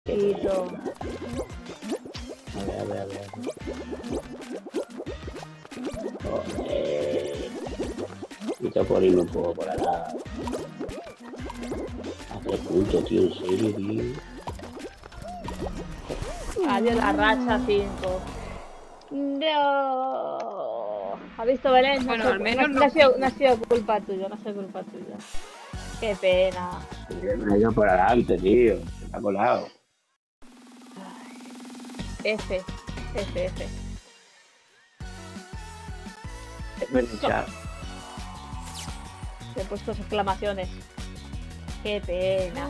Tito. A ver. Joder. Quito por irme un poco por acá. A 3 puntos, tío, en serio, tío. Adiós la racha 5. No. ¿Ha visto Belén? Bueno, no, al menos no ha sido culpa tuya, no ha sido culpa tuya. Qué pena. Me ha ido por adelante, tío. Se me ha colado. F. Es verdad. He puesto exclamaciones. Qué pena.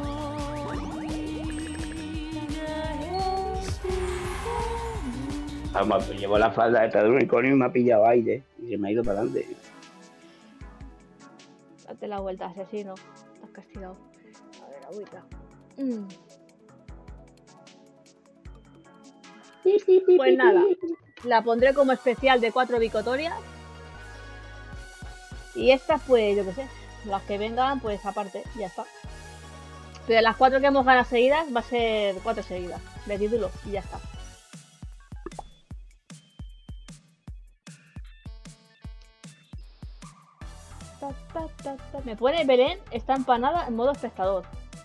Vamos, pues llevo la falda esta de unicornio y me ha pillado aire. Y se me ha ido para adelante. Date la vuelta, asesino. Estás castigado. A ver, agüita. Pues nada, la pondré como especial de 4 bicotorias. Y estas, pues, yo qué sé, las que vengan, pues aparte, ya está. Pero las 4 que hemos ganado seguidas, va a ser 4 seguidas de título y ya está. Me pone Belén, está empanada en modo espectador.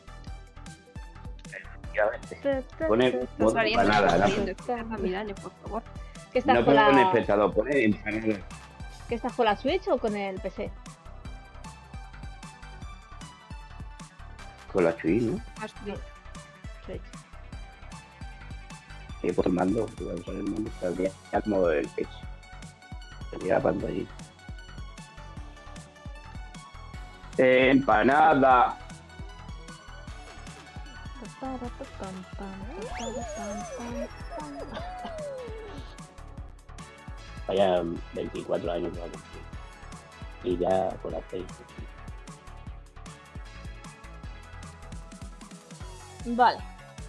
Pone modo empanada. Por favor. ¿Qué estás No con pone la... espectador, pone empanada. ¿Qué estás con la Switch o con el PC? Con la Switch, ¿no? Switch. Sí, por el mando. Voy a usar el mando para el día. Ya como el pecho. Sería la pantallita. Empanada. Vaya 24 años que va a cumplir. Y ya por la 6. Vale.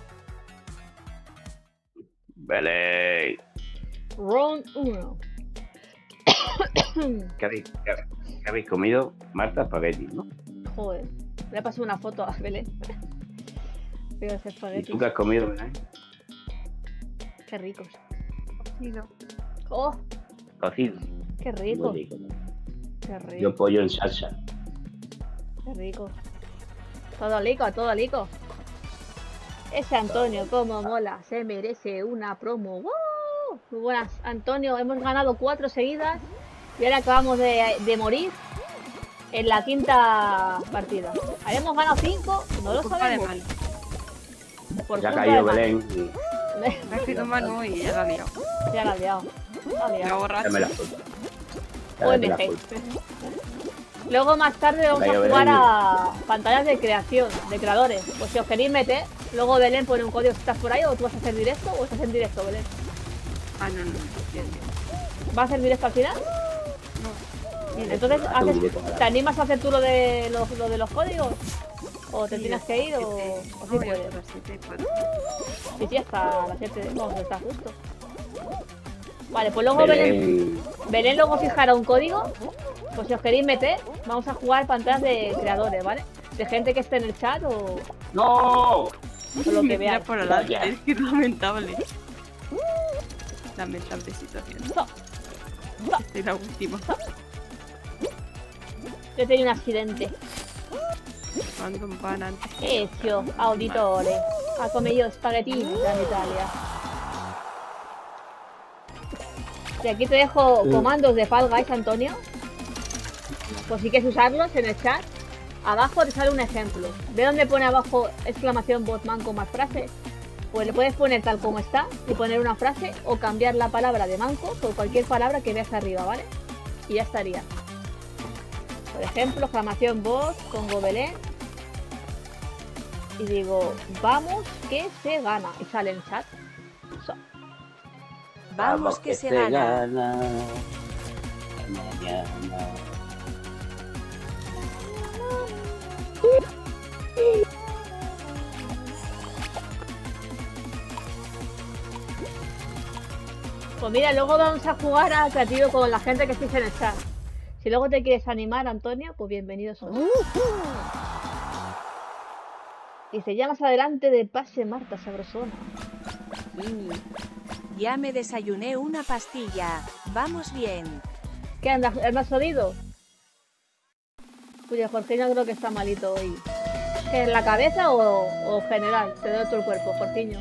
Vale. Round 1. ¿Qué habéis comido? Marta, espagueti, ¿no? Joder. Le he pasado una foto a Belén. Veo ese ¿Y espagueti. tú qué has comido, Belén? Qué ricos. Cocido. Oh, Cocido. qué rico. Muy rico, ¿no? Qué rico. Yo pollo en salsa. Qué rico. Todo lico. Ese Antonio, como mola. Se merece una promo. ¡Wow! Muy buenas, Antonio. Hemos ganado 4 seguidas. Y ahora acabamos de morir en la 5ª partida. ¿Habíamos ganado 5? No lo sabemos. Por Ya ha culpa caído de Manu. Belén. Me ha escrito Manu y ya la ha liado. Ya la ha liado. Me ha borracho. Dame la foto. OMG. Luego más tarde vamos a jugar a pantallas de creación, de creadores. Pues si os queréis meter, luego Belén pone un código si estás por ahí, o tú vas a hacer directo o estás en directo, Belén. Ah, no. ¿Vas a hacer directo al final? No. Entonces, ¿te animas a hacer tú lo de los códigos? ¿O te tienes que ir o sí puedes? Sí, hasta las 7, vamos, está justo. Vale, pues luego Belén luego fijará un código. Pues si os queréis meter, vamos a jugar pantallas de creadores, ¿vale? De gente que esté en el chat o ¡No! o lo que veáis. por adelante, es que es lamentable. Lamentable situación. Soy la última. Yo he tenido un accidente. Quando un pan antes. Ezio, auditore, ha comido spaghetti en Italia. Y aquí te dejo comandos de Fall Guys, Antonio. Pues si quieres usarlos en el chat. Abajo te sale un ejemplo. ¿Ve dónde pone abajo exclamación botman con más frases? Pues le puedes poner tal como está y poner una frase o cambiar la palabra de manco por cualquier palabra que veas arriba, ¿vale? Y ya estaría. Por ejemplo, exclamación bot, pongo Belén y digo, vamos que se gana. Y sale en chat. Vamos que se gana. Mañana. Pues mira, luego vamos a jugar a creativo con la gente que estéis en el chat. Si luego te quieres animar, Antonio, pues bienvenido sos. Y se llama más adelante de pase Marta Sabrosona. Ya me desayuné una pastilla. Vamos bien. ¿Qué andas? ¿Has oído? Cuya Jorginho creo que está malito hoy. ¿Qué, en la cabeza o general? Te doy todo el cuerpo, Jorginho.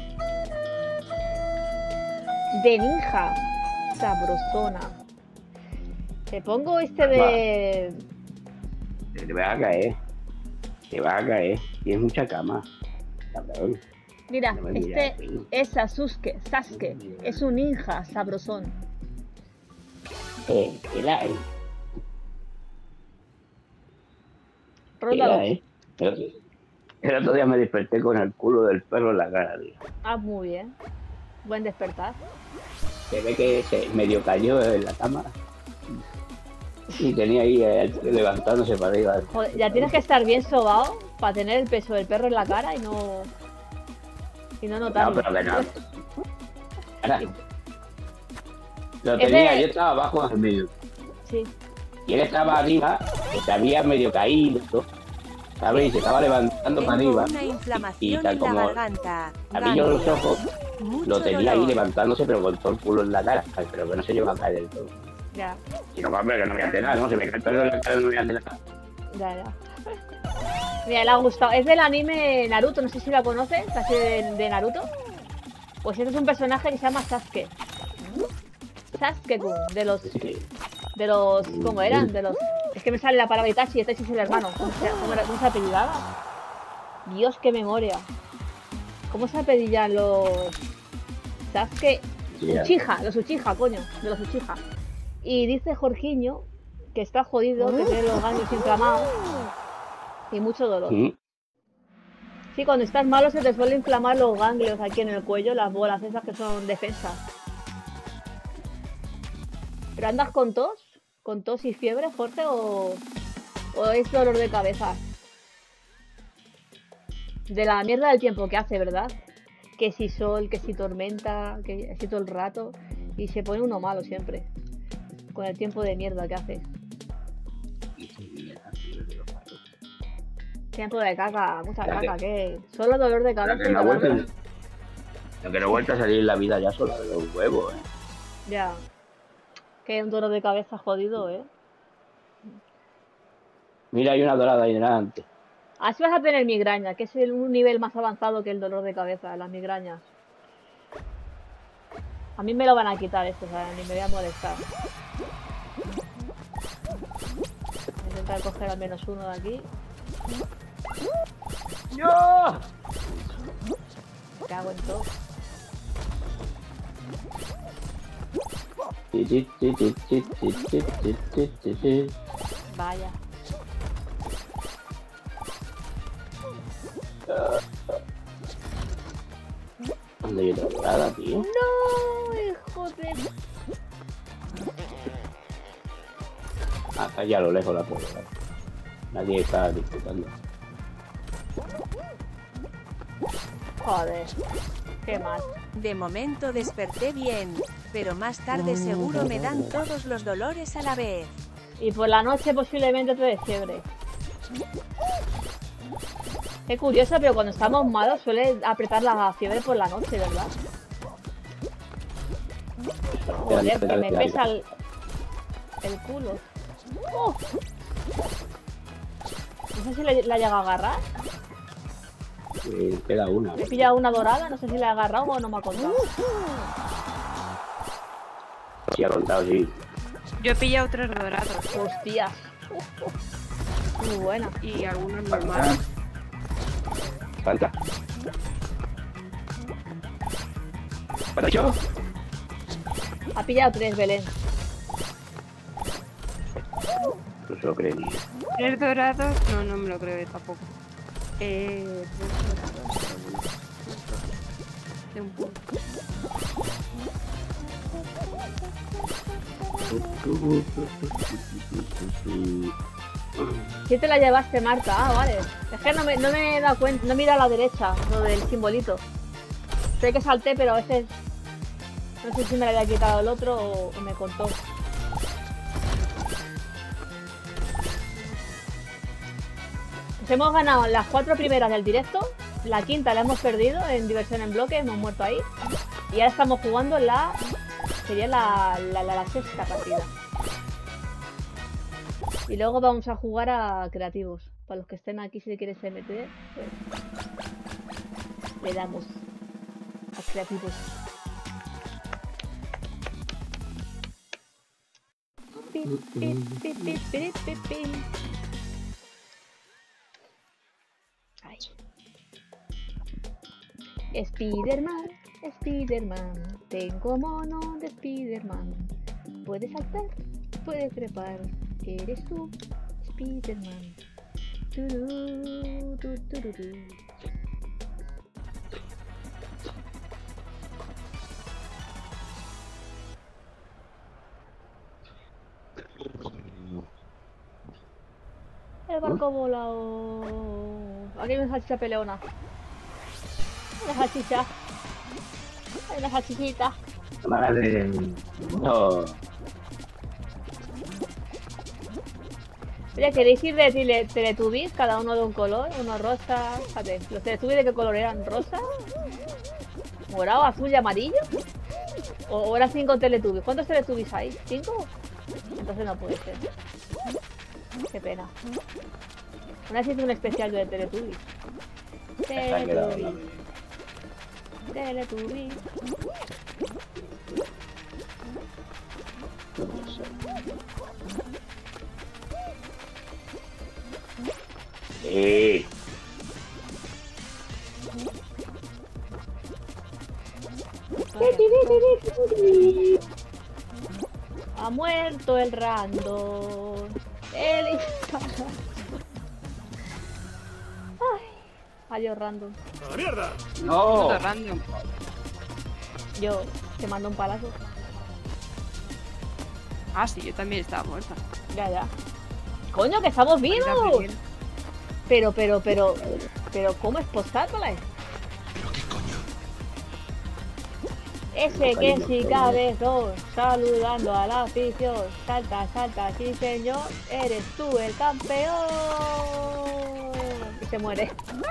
De ninja. Sabrosona. Te pongo este de... Te va a caer. Te va a caer. Tienes mucha cama. Cabrón. Mira, No me este mires, es Sasuke. Es un ninja sabrosón. Era, Róndalo. El otro día me desperté con el culo del perro en la cara, tío. Ah, muy bien. Buen despertar. Se ve que se medio cayó en la cama y tenía ahí levantándose para arriba. Joder, ya tienes que estar bien sobado para tener el peso del perro en la cara y no notarlo. No, pero que no. Ahora, lo Es tenía, de- yo estaba abajo en el medio. Sí. Y él estaba arriba, que se había medio caído, ¿sabes? Y se estaba levantando para Tengo arriba. una Y inflamación tal en la como garganta. abrí yo los ojos, Mucho lo tenía ahí dolor. levantándose, pero con todo el culo en la cara. Ay, pero que no se lleva a caer del todo. Ya, Si no, hombre, que no me hace nada, ¿no? Se me cae el pelo en la cara, no me hace nada. ya. Mira, le ha gustado. Es del anime Naruto, no sé si la conoces, casi de Naruto. Pues este es un personaje que se llama Sasuke. Sasuke-kun, de los... ¿Cómo eran? De los... Es que me sale la palabra Itachi, Itachi es el hermano. ¿Cómo se apellidaba? Dios, qué memoria. ¿Cómo se apellidan los... Sasuke? Uchiha, los Uchiha, coño, de los Uchiha. Y dice Jorginho que está jodido, que tiene los ganglios inflamados y mucho dolor. Sí, cuando estás malo se te suele inflamar los ganglios aquí en el cuello, las bolas esas que son defensas. ¿Pero andas con tos? ¿Con tos y fiebre, Jorge? ¿O es dolor de cabeza? De la mierda del tiempo que hace, ¿verdad? Que si sol, que si tormenta, que así todo el rato. Y se pone uno malo siempre. Con el tiempo de mierda que hace. Tiempo de caca, mucha caca, ¿qué? Solo dolor de cabeza y Lo dolor. que no ha vuelto a salir en la vida ya solo de los huevos, ¿eh? Ya. Que un dolor de cabeza jodido, ¿eh? Mira, hay una dorada ahí delante. Así vas a tener migraña, que es un nivel más avanzado que el dolor de cabeza, las migrañas. A mí me lo van a quitar esto, o sea, ni me voy a molestar. Voy a intentar coger al menos uno de aquí. ¡No! Me cago en todo. Vaya. ¿Dónde hay otra dorada, tío? No, hijo de... Acá ya a lo lejos la puedo ver. Nadie está disfrutando. Joder. Qué mal. De momento desperté bien, pero más tarde seguro me dan todos los dolores a la vez. Y por la noche posiblemente te dé fiebre. Qué curioso, pero cuando estamos malos suele apretar la fiebre por la noche, ¿verdad? Joder, que me pesa el culo. ¡Oh! No sé si la llega a agarrar. Queda una. He pillado una dorada, no sé si la he agarrado o no me ha contado. Sí, ha contado, sí. Yo he pillado 3 dorados Hostias. Muy buena. y algunos normales. Falta. ¿Para yo? Ha pillado 3, Belén. No se lo cree ni. 3 dorados, no me lo creo yo tampoco. 3 dorados. De un punto. ¿Quién te la llevaste, Marta? Ah, vale. Es que no me he dado cuenta, no mira a la derecha, lo del simbolito. Sé que salté, pero a veces no sé si me la había quitado el otro o me contó. Pues hemos ganado las 4 primeras del directo, La quinta la hemos perdido en diversión en bloque, hemos muerto ahí. Y ahora estamos jugando la... Sería la sexta partida. Y luego vamos a jugar a creativos. Para los que estén aquí, si quieren se meter, pues le damos a creativos. Ay. Spiderman, Spiderman, tengo mono de Spiderman. Puedes saltar, puedes trepar, eres tú, Spiderman. Turú, tu, tururú. El barco volado. Aquí hay una salchicha peleona. Una salchicha. Hay una salchichita. Madre. No. Oye, ¿queréis ir de Teletubbies? Cada uno de un color, uno rosa. Fíjate, ¿los Teletubbies de qué color eran? ¿Rosa? ¿Morado, azul y amarillo? ¿O eran 5 Teletubbies? ¿Cuántos Teletubbies hay? ¿5? Entonces no puede ser. Qué pena. Una vez hice un especial de Teletubbies. Teletubbies. Teletubbies. Ha muerto el random. Ay, adiós random. ¡A la mierda! No. Puto random. Yo te mando un palazo. Ah, sí, yo también estaba muerta. Ya, ya. Coño, que estamos vivos. Pero, ¿cómo es postármela? ¿Pero qué coño? Ese que sí cabezón, saludando a la afición. Salta, salta, sí señor, eres tú el campeón. Y se muere.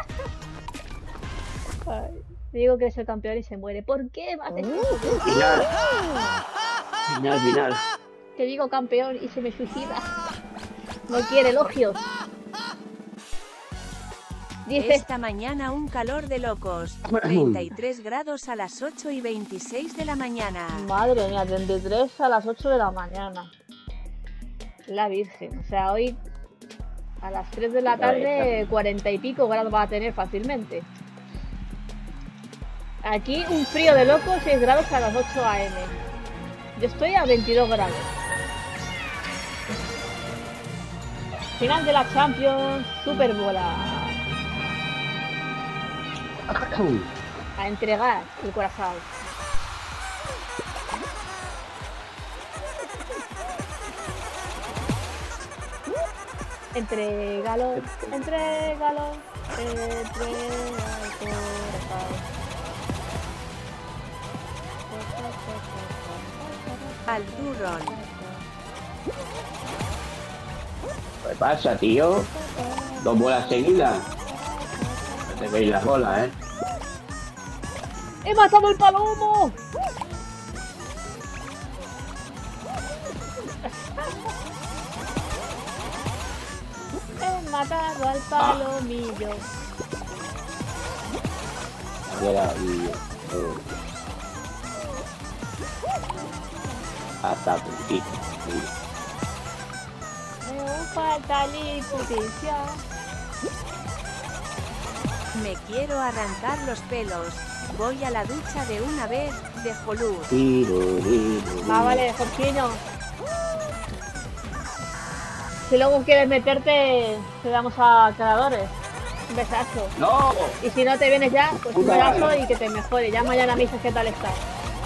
Ay, digo que es el campeón y se muere. ¿Por qué? Final. Final. Te digo campeón y se me suicida. No quiere elogios. Dice... Esta mañana un calor de locos. 33 grados a las 8 y 26 de la mañana. Madre mía, 33 a las 8 de la mañana. La Virgen. O sea, hoy a las 3 de la tarde 40 y pico grados va a tener fácilmente. Aquí un frío de locos, 6 grados a las 8 am. Yo estoy a 22 grados. Final de la Champions, Super Bola. A entregar el corazón. Entrégalo, entrégalo, entrega el corazón. Al turrón. ¿Qué pasa, tío? 2 bolas seguidas. No te veis las bolas, ¿eh? ¡He matado el palomo! He matado al palomillo. Hasta puntito. Me falta liputencia. Me quiero arrancar los pelos. Voy a la ducha de una vez, dejo luz. Vale, Jorginho. Si luego quieres meterte, te damos a creadores. Un besazo. ¡No! Y si no te vienes ya, pues un besazo y que te mejore. Ya mañana me dices qué tal estás.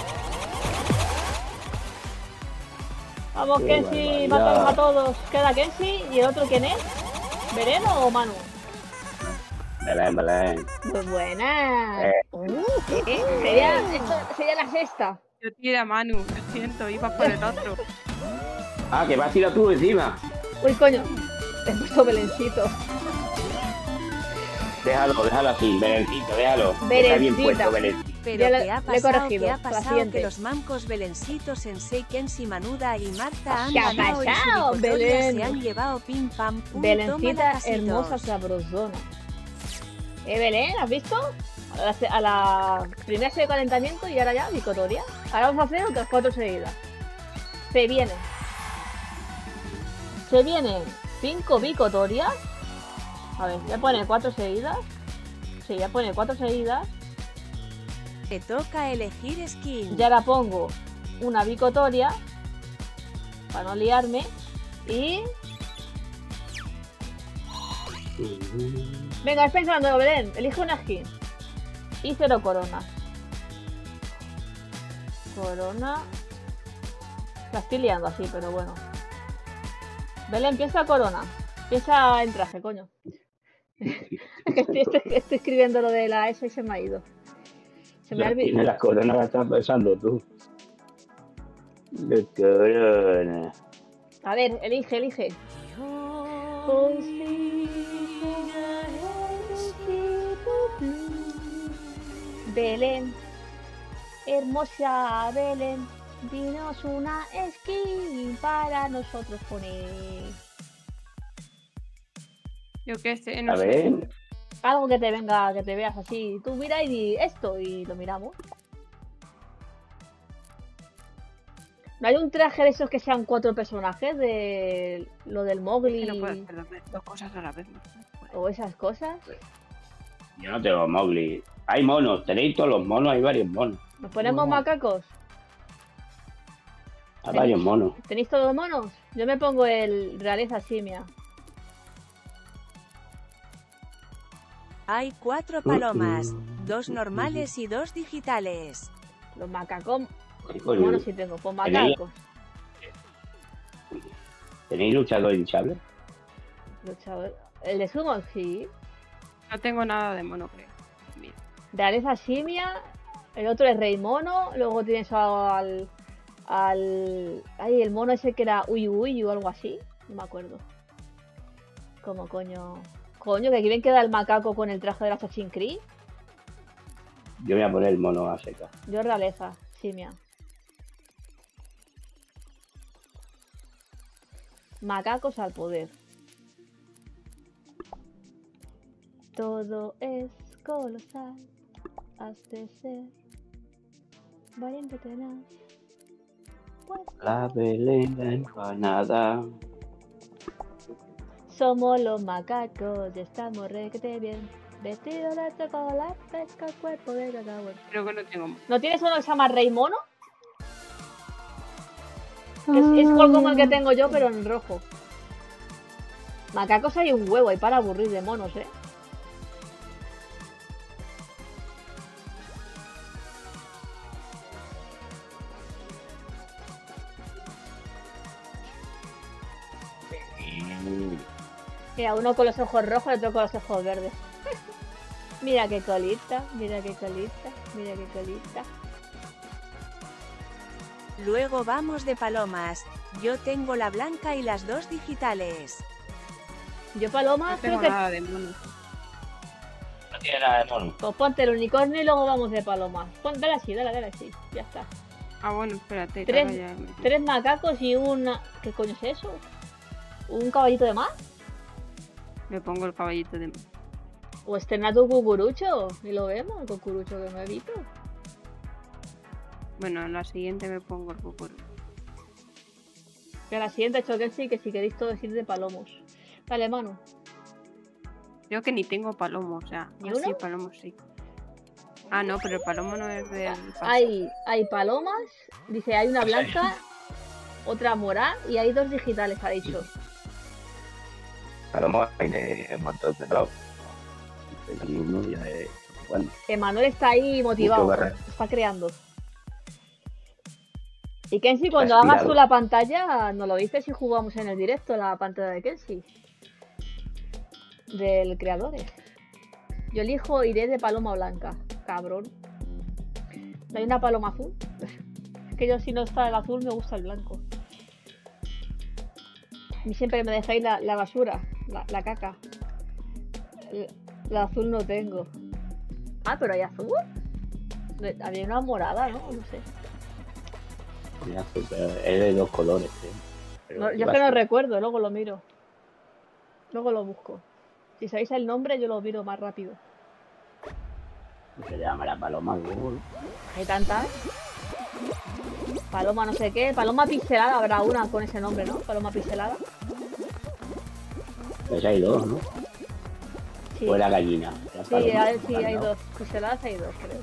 Vamos, Qué Kenshi, barbaridad. matamos a todos. Queda Kenshi y el otro, ¿quién es? ¿Vereno o Manu? Belén. Muy buena. Sería la sexta. Yo tiré a Manu, lo siento, iba por el otro. Ah, que vas a tirar tú encima. Uy, coño. Te he puesto Belencito. Déjalo así, Belencito, déjalo. Está bien Belencita. puesto, Belencito. Pero Ya ¿qué ha le he pasado? corregido. ¿Qué ha La pasado? siguiente. Que los mancos Belencitos en Kenshi, Manuda y Marta han ¿Qué ha ganado y su pasado, victoria Belén? se han llevado pim pam pum. Belencita tómala, casitos. hermosa sabrosona. Belén, ¿has visto? A la primera serie de calentamiento y ahora ya victoria. Ahora vamos a hacer otras 4 seguidas. Se vienen 5 victorias. A ver, voy a poner 4 seguidas. Sí, voy a poner 4 seguidas. Te toca elegir skin. Y ahora pongo una victoria para no liarme. Y venga, es pensando, Belén, elige una skin. Y 0 coronas. Corona. La estoy liando así, pero bueno. Belén, piensa corona. Piensa en traje, coño. estoy escribiendo lo de la S y se me ha ido. Se me ha olvidado. Tiene las coronas que estás pensando tú. De corona. A ver, elige. Belén, hermosa Belén, dinos una skin para nosotros poner. Yo qué sé, no A sé. ver. Algo que te venga, que te veas así. Tú mira y di esto y lo miramos. ¿No hay un traje de esos que sean 4 personajes? De lo del Mowgli No puedo hacer 2 cosas a la vez. No puedo. o esas cosas. Yo no tengo Mowgli. Hay monos, tenéis todos los monos, hay varios monos. ¿Nos ponemos No. macacos? Hay varios monos. ¿Tenéis todos los monos? Yo me pongo el realeza simia. Hay 4 palomas, 2 normales y 2 digitales. Los macacos. Sí, pues, Monos sí tengo, pues macacos. ¿Tenéis luchador hinchable? Luchador. El de sumo, sí. No tengo nada de mono, creo. Mira. Realeza simia. El otro es rey mono. Luego tienes al. Ay, el mono ese que era Uy o algo así. No me acuerdo. ¿Cómo coño? Coño, que aquí ven queda el macaco con el traje de la Assassin's Creed. Yo voy a poner el mono a seca. Yo realeza simia. Macacos al poder. Todo es colosal. Has de ser valiente tenaz. Pues La Belén la empanada. somos los macacos y estamos requete bien. Vestido de chocolate, pesca el cuerpo de cacao. Creo que no tengo mono. ¿No tienes uno que se llama Rey Mono? Es como el que tengo yo, pero en rojo. Macacos hay un huevo, hay para aburrir de monos, ¿eh? Mira, uno con los ojos rojos y otro con los ojos verdes. Mira qué colita, mira qué colita, mira qué colita. Luego vamos de palomas. Yo tengo la blanca y las 2 digitales. Yo paloma, No creo tengo que... nada de mono. No tiene nada de mono. Pues ponte el unicornio y luego vamos de paloma. Dale así, dale así. Ya está. Ah, bueno, espérate. Tres. ahora ya me- 3 macacos y una... ¿Qué coño es eso? ¿Un caballito de mar? Me pongo el caballito de... ¿O estrena tu cucurucho? Y lo vemos, el cucurucho que no he visto. Bueno, en la siguiente me pongo el cucuro. Que a la siguiente choque sí, que si queréis todo decir de palomos. Vale, Manu. Creo que ni tengo palomo, o sea... ¿Ni ah, sí, uno? palomo sí. Ah, no, pero el palomo no es del... Hay palomas, dice, hay una blanca, otra morada y hay 2 digitales, ha dicho. A lo mejor hay un montón de lados. Y uno ya es... Bueno, Emanuel está ahí motivado, Mucho barra. está creando. Y Kenshi, cuando Está hagas inspirado. tú la pantalla, nos lo dices si jugamos en el directo la pantalla de Kenshi. Del creador. Yo elijo, iré de paloma blanca, cabrón. ¿No hay una paloma azul? Es que yo si no está el azul me gusta el blanco. Y siempre me dejáis la basura, la caca. La azul no tengo. Ah, pero hay azul. Había una morada, ¿no? No sé. Mira, pero es de 2 colores, Pero No, yo es lleva que no azul. recuerdo, luego lo miro. Luego lo busco. Si sabéis el nombre, yo lo miro más rápido. Se llama la paloma Google. Hay tantas. Paloma no sé qué. Paloma pixelada habrá una con ese nombre, ¿no? Paloma pixelada. Pues hay 2, ¿no? Sí, O la gallina. La sí, paloma, hay ¿no? 2. Pixeladas hay 2, creo.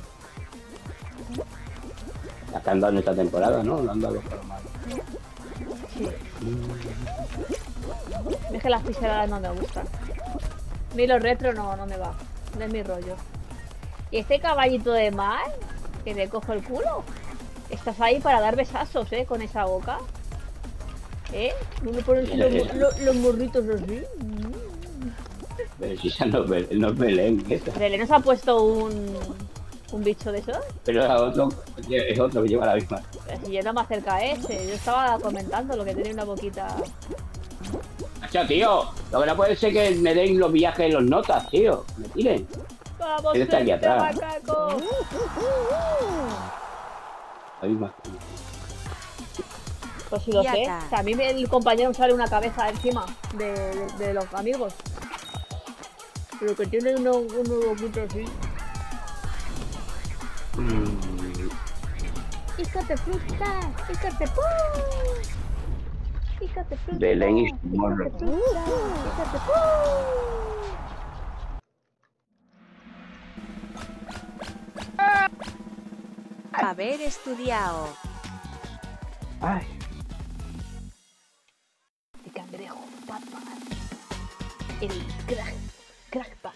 Las que han dado en esta temporada, ¿no? Lo han dado los palomas. Sí. Es que las pixeladas no me gustan. A mí los retro no me va. No es mi rollo. Y este caballito de mar, que le cojo el culo. Estás ahí para dar besazos, con esa boca. No me pones los morritos así. Pero si ya no es Belén, esa. ¿Belén nos ha puesto un bicho de esos? Pero es otro que lleva la misma. Pero si yo no me acerca a ese. Yo estaba comentando lo que tenía una boquita. Macho, tío, lo que no puede ser que me den los viajes en los notas, tío. Me tiren. ¡Vamos, Él está aquí vente, atrás. macaco! La misma. Pues si lo Ya sé. está. O sea, a mí el compañero me sale una cabeza encima de los amigos. Pero que tiene unos boquitos así. ¡Híjate fruta! ¡Híjate pu! ¡Híjate fruta! Belén y su morro. ¡Híjate fruta! ¡Híjate pu! Haber estudiado. Ay. El cangrejo, Batman. El crackpot.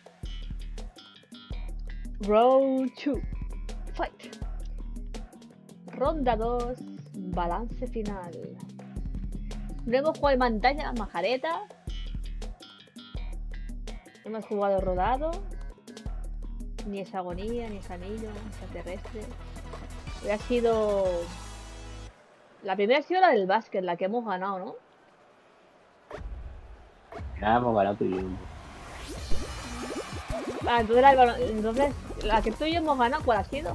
Round 2. Fight. Ronda 2. Balance final. Nuevo juego de pantalla, majareta. Hemos jugado rodado. Ni esa agonía, ni ese anillo, ni extraterrestre. Ha sido... La primera ha sido la del básquet, la que hemos ganado, ¿no? Ya hemos ganado tú y yo. Ah, entonces la que tú y yo hemos ganado, ¿cuál ha sido?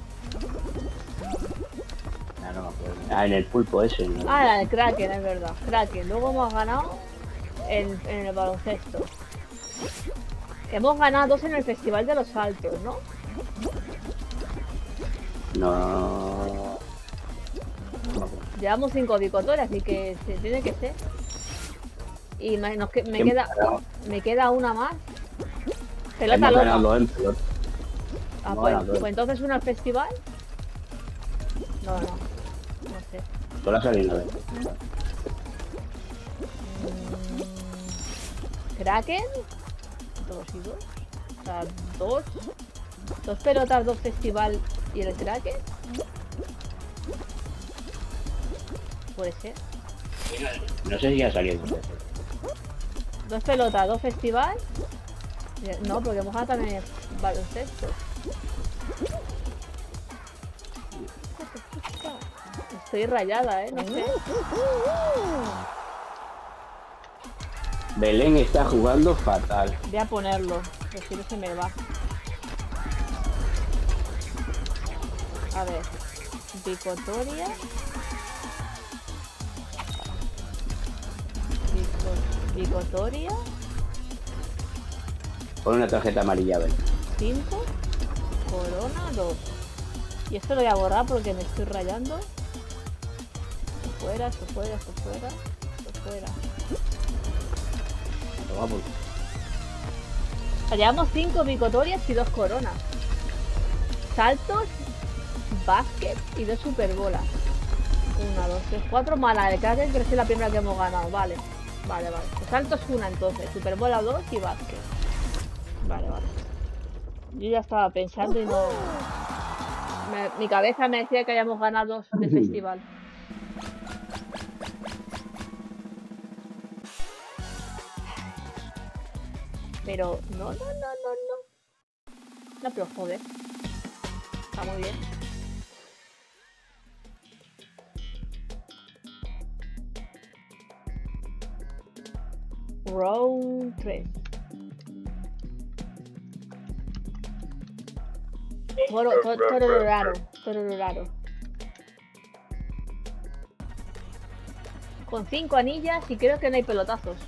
Ya no me acuerdo. Ah, en el pulpo ese, ¿no? Ah, la del Kraken, es verdad. Kraken. Luego hemos ganado en el baloncesto. Hemos ganado 2 en el Festival de los Saltos, ¿no? No. Llevamos 5 bicotorias, así que se tiene que ser. Y me Hemos ganado- queda una más. Pelota hemos ganado loca. 2 en pelota. Ah, hemos pues, ganado 2. pues entonces una al festival. No sé. Solo ha salido una vez. Kraken. 2 y 2. O sea, 2 pelotas, 2 festival y el Kraken. Puede ser. No sé si ha salido. 2 pelotas, 2 festival. No, porque hemos ganado también baloncesto. Estoy rayada, no sé. Belén está jugando fatal. Voy a ponerlo, que si no se me va. A ver. Bicotoria. Bicotoria. Pon una tarjeta amarilla, Belén. 5. Corona 2. Y esto lo voy a borrar porque me estoy rayando. Esto fuera, esto fuera, esto fuera. Esto fuera. Toma, pues. O sea, llevamos 5 bicotorias y 2 coronas. Saltos, básquet y 2 superbolas. 1, 2, 3, 4 más la de Kraken, que es la primera que hemos ganado. Vale. Pues saltos una entonces, superbola 2 y básquet. Vale. Yo ya estaba pensando y no... mi cabeza me decía que hayamos ganado 2 de festival. Pero no. No, pero joder. Está muy bien. Round 3. Tororaro. Con 5 anillas y creo que no hay pelotazos.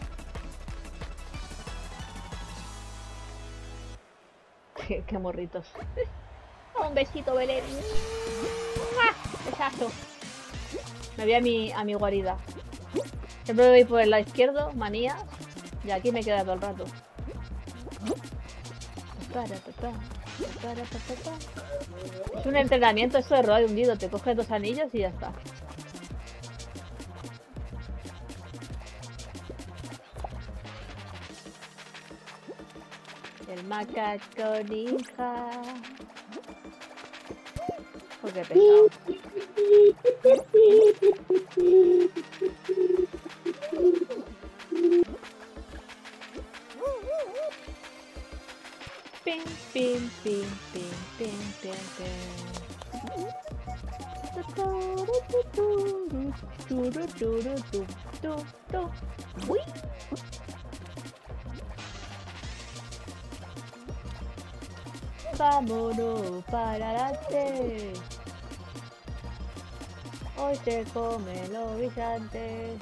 Qué morritos. Un besito, Belén. Besazo. Me voy a mi guarida. Siempre voy por el lado izquierdo, manías. Y aquí me queda todo el rato. Es un entrenamiento esto de robar hundido. Te coges 2 anillos y ya está. El macaco ninja. Oh, qué pesado. Pim, pim, pim, pim, pim, pim, pim. Uy. Vámonos para adelante. Hoy se comen los guisantes.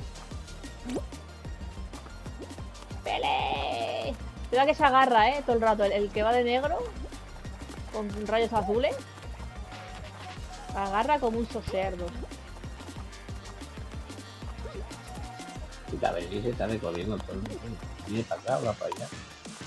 ¡Pele! Cuidado que se agarra, todo el rato. El que va de negro, con rayos azules, agarra como un cerdo. Y la vez se está recorriendo todo el mundo. Viene para acá, va para allá.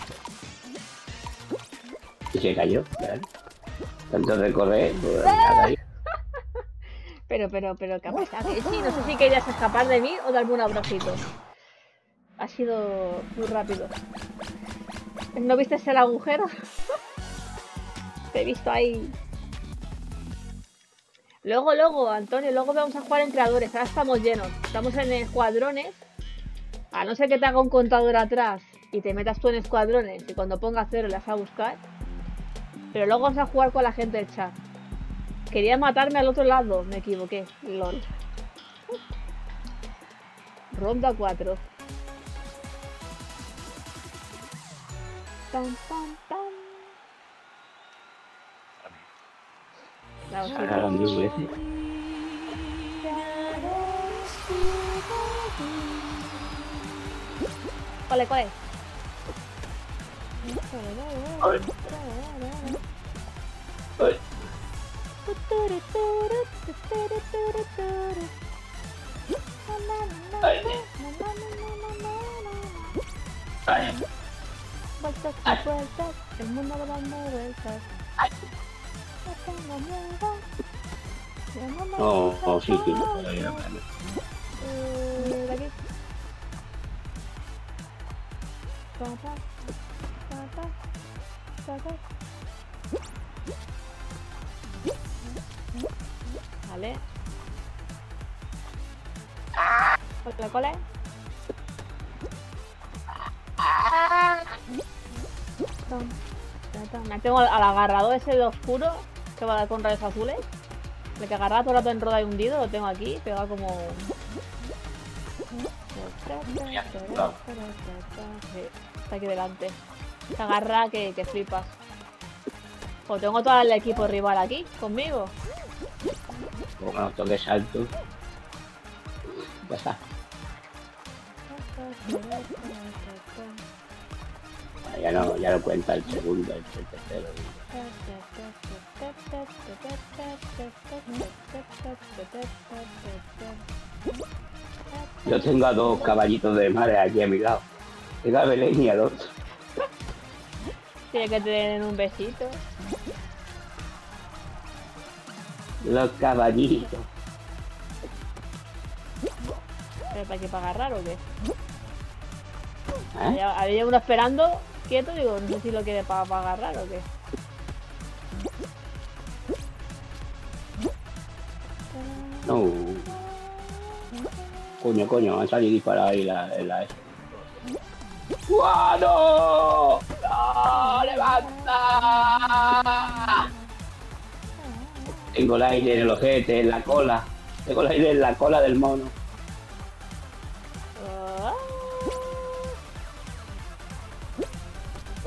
Y se cayó, claro. Tanto recorrer, pues nada ahí. Pero, ¿qué ha pasado? Sí, no sé si querías escapar de mí o darme un abracito. Ha sido muy rápido. ¿No viste el agujero? Te he visto ahí. Luego, Antonio, luego vamos a jugar en creadores. Ahora estamos llenos. Estamos en escuadrones. A no ser que te haga un contador atrás y te metas tú en escuadrones y cuando ponga 0 las vas a buscar. Pero luego vamos a jugar con la gente del chat. Quería matarme al otro lado, me equivoqué. LOL. Ronda 4. Pam, pam, pam. Agarran 10 veces. ¿Cuál es? Ay. Ay. Ay. Vueltas y vueltas, el mundo va dando vueltas. No, sí, todavía. De aquí. Papá. Vale. Cole. Me tengo al agarrado ese de oscuro que va con rayos azules. El que agarra todo el rato en roda y hundido, lo tengo aquí, pegado como... Sí, está aquí delante. Se agarra que flipas. Pues tengo todo el equipo rival aquí, conmigo. Bueno, toque salto. Ya está. Ya no cuenta el segundo, el tercero. Yo tengo a 2 caballitos de mar aquí a mi lado. Tengo a Belén y al otro. Tiene que tener un besito. Los caballitos. ¿Pero para qué? ¿Para agarrar o qué? ¿Eh? Había uno esperando quieto, digo, no sé si lo quiere para agarrar o qué. No. Coño, han salido disparados ahí en la S. ¡Guano! ¡No! ¡Levanta! Tengo el aire en el ojete, en la cola. Tengo el aire en la cola del mono.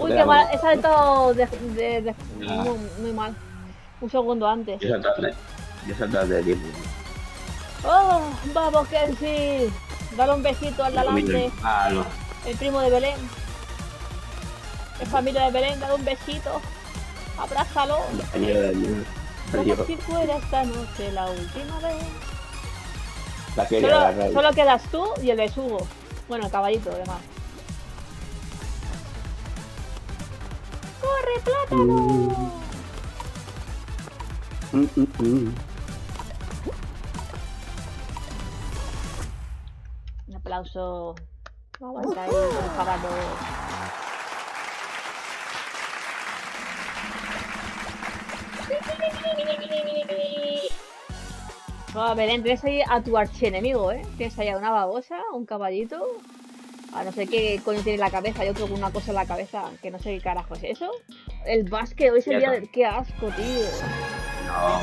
Uy, qué mal. He saltado Ah. muy mal. Un segundo antes. Yo salté de tiempo. ¡Oh! ¡Vamos, Kenshi! Dale un besito al delante. Ah, no. El primo de Belén. Es familia de Belén, dale un besito. Abrázalo. Compañero del mío. Como si fuera esta noche la última vez. La quería agarrar. Solo quedas tú y el besugo. Bueno, el caballito, además. ¡Corre, plátano! Un aplauso. Aguanta ahí, el caballo. No, Belén, tienes ahí a tu archienemigo, ¿eh? Tienes ahí a una babosa, un caballito. A no sé qué coño tiene en la cabeza. Yo tengo una cosa en la cabeza que no sé qué carajo es eso. El básquet, hoy es el día de... ¡Qué asco, tío! No.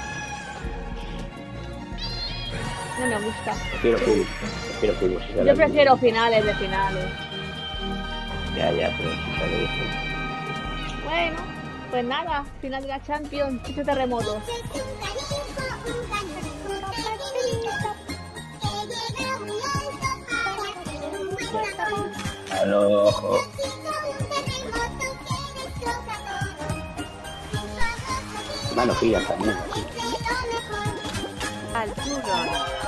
No me gusta. Prefiero fútbol. Yo prefiero finales de finales. Ya, pero si sale esto. Bueno, pues nada, final de la Champions, este terremoto. Al ojo. Manojillas también. Al turrón.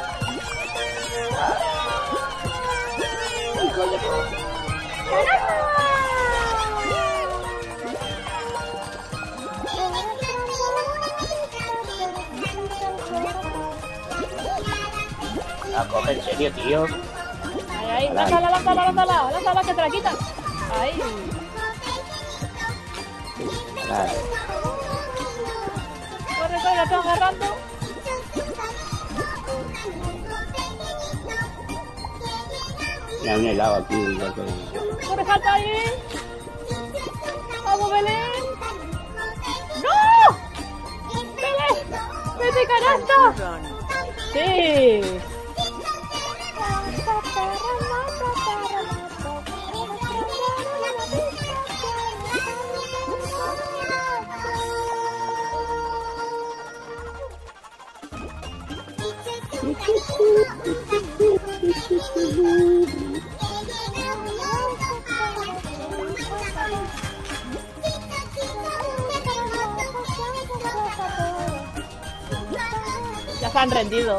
La coge en serio, tío. Ahí, lánzala, que te la quitas. Ahí. Vale. Corre, la estoy agarrando. Mira, un helado aquí. Ya que... Corre, salta ahí. Vamos, Belén. ¡No! ¡Belén! ¡Vete, canasta! ¡Sí! Ya se han rendido.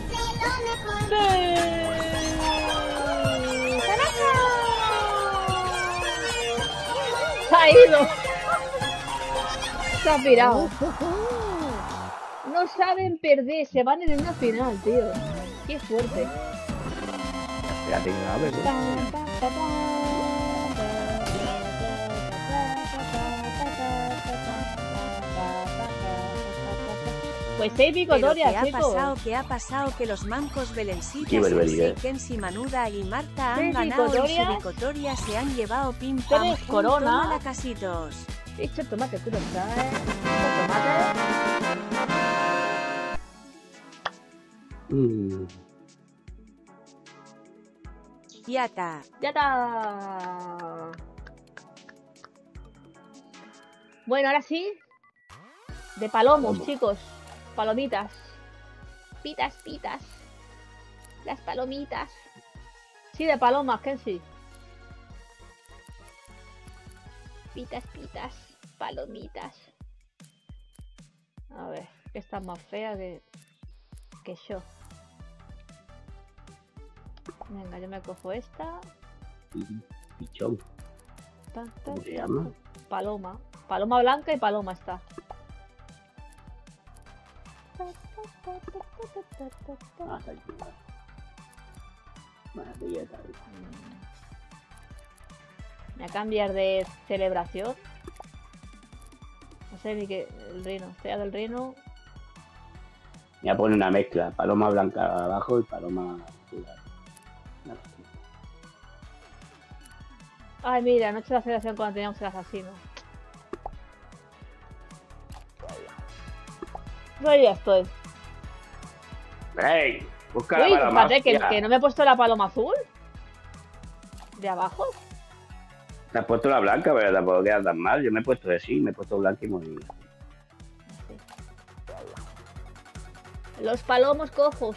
Se ha ido. Se ha pirado. No saben perder, se van en una final, tío. Qué fuerte. Espérate que va a ver. Pues 6 victorias, chicos. ¿Qué ha pasado? Que los mancos Belencitas, Qué barbaridad. Kenshi, Manuda y Marta han 6 ganado y su victorias. victoria se han llevado pim pam 3 pum, coronas. toma la casitos. Echa tomate, tú lo sabes. Tomate. Ya está. Ya está. Bueno, ahora sí. De palomos, Vamos. chicos. Palomitas. Pitas. Las palomitas. Sí, de palomas, Kenshi. Pitas. Palomitas. A ver, que está más fea que yo. Venga, yo me cojo esta. Pichón. ¿Cómo se llama? Paloma. Paloma blanca y paloma está. Ah, está aquí. Maravilleta. Voy a cambiar de celebración. No sé ni qué. El reino. Estrella del reino. Voy a poner una mezcla. Paloma blanca abajo y paloma azul. Ay, mira, noche de la celebración cuando teníamos el asesino. Pues ya estoy. ¡Ey! Busca Uy, la paloma. espérate, hostia. que no me he puesto la paloma azul. ¿De abajo? Te has puesto la blanca, pero tampoco queda tan mal. Yo me he puesto así, me he puesto blanca y muy... Los palomos cojos.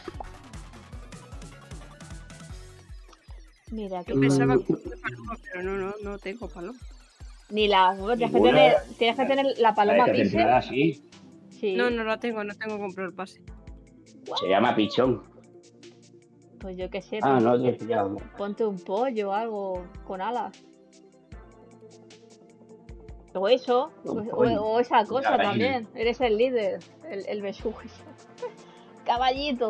Mira, que Yo pensaba que tenía paloma, pero no tengo paloma. ni la... Tienes que Ninguna. tener la paloma Parece pise. centrada así. Sí. No la tengo, no tengo que comprar el pase. Se llama pichón. Pues yo qué sé. Ah, no, tío, ya. Ponte un pollo o algo con alas. O eso, Un o pollo. esa cosa Caballito. también. Eres el líder, el besugo. Caballito.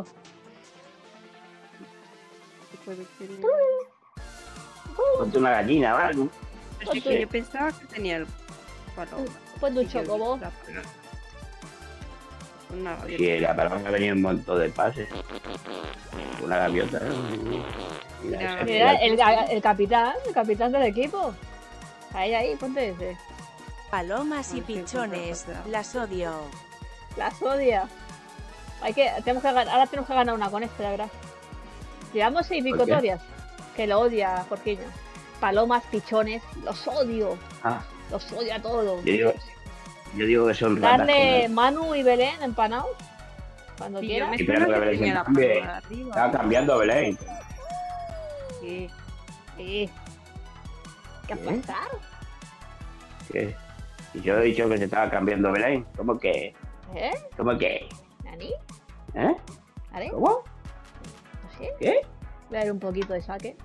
Ponte una gallina o algo. Pero sí que yo pensaba que tenía el paloma. Ponte un Y que chocobo. la paloma. Una gaviota. Sí, la paloma ha venido un montón de pases. Una gaviota. Mira, Mira, esa Mira, tía. el capitán del equipo. Ahí, ponte ese. Palomas y Ay, qué pichones, puta pasada. las odio. Las odia. Ahora tenemos que ganar una con este, la verdad. Llevamos 6 ¿Por qué? victorias. Que lo odia, Jorginho. Palomas, pichones, los odio. Ah, Los odio a todos. yo digo que son ratas. Darle con Manu y Belén empanados. Cuando Y yo quieras. me Sí, pero suena no que le tenía la cambie. paloma de arriba. Estaba cambiando Belén. Sí. Sí. ¿Qué ha ¿Qué? pasado? ¿Qué? Y yo he dicho que se estaba cambiando Belén. ¿Cómo que? ¿Eh? ¿Cómo que? ¿Nani? ¿Eh? ¿Vale? ¿Cómo? No sé. ¿Qué? Voy a dar un poquito de saque.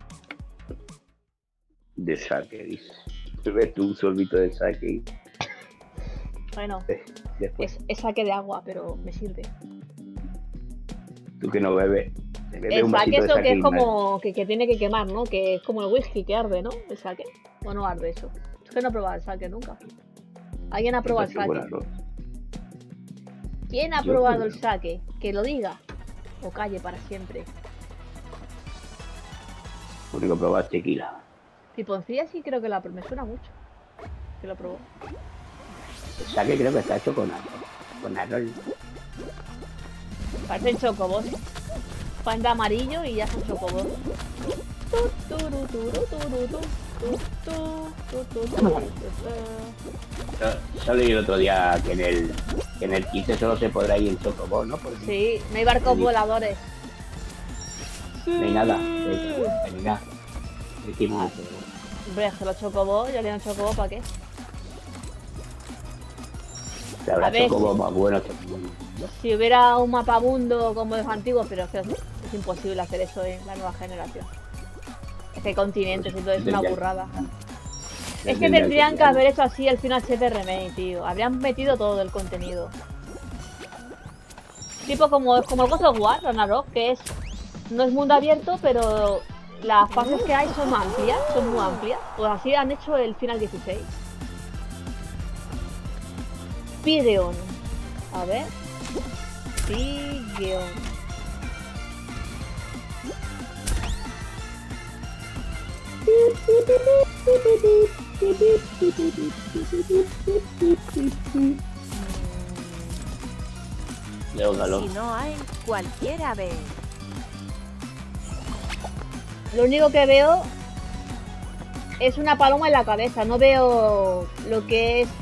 De saque, dice. Ves tú un sorbito de saque. Bueno, Después, es saque de agua, pero me sirve. tú que no bebes. Te bebes El un saque vasito de eso saque que es y como que tiene que quemar, ¿no? Que es como el whisky que arde, ¿no? El saque. ¿O no arde eso? Es que no he probado el saque nunca. ¿Alguien ha probado el saque? ¿Quién ha Yo probado creo. el saque? Que lo diga. O calle para siempre. Lo único que probas es tequila. Piponcilla sí creo que me suena mucho. Que lo probó. El saque creo que está hecho con arroz. Con arroz. Parecen chocobos. Pan de amarillo y ya son chocobos. Yo leí el otro día que en el 15 solo se podrá ir en Chocobó, ¿no? Porque Sí, no hay barcos Sí. voladores. no hay nada. No hay nada. Dijimos, Hombre, es que los chocobos, ya tienen chocobos, ¿para qué? que habrá A ver. Chocobó más buenos que ninguno. Si hubiera un mapa mundo como los antiguos, pero es que es imposible hacer eso en la nueva generación. Es que continentes y todo es una burrada. Es que tendrían que haber hecho así el Final 7 Remake, tío. Habrían metido todo el contenido. Tipo como el God of War, Ragnarok, que no es mundo abierto, pero las fases que hay son amplias, son muy amplias. Pues así han hecho el Final 16. Pideon. A ver. Pideon. Leo calor. Si no hay, cualquiera ve. Lo único que veo es una paloma en la cabeza. No veo lo que es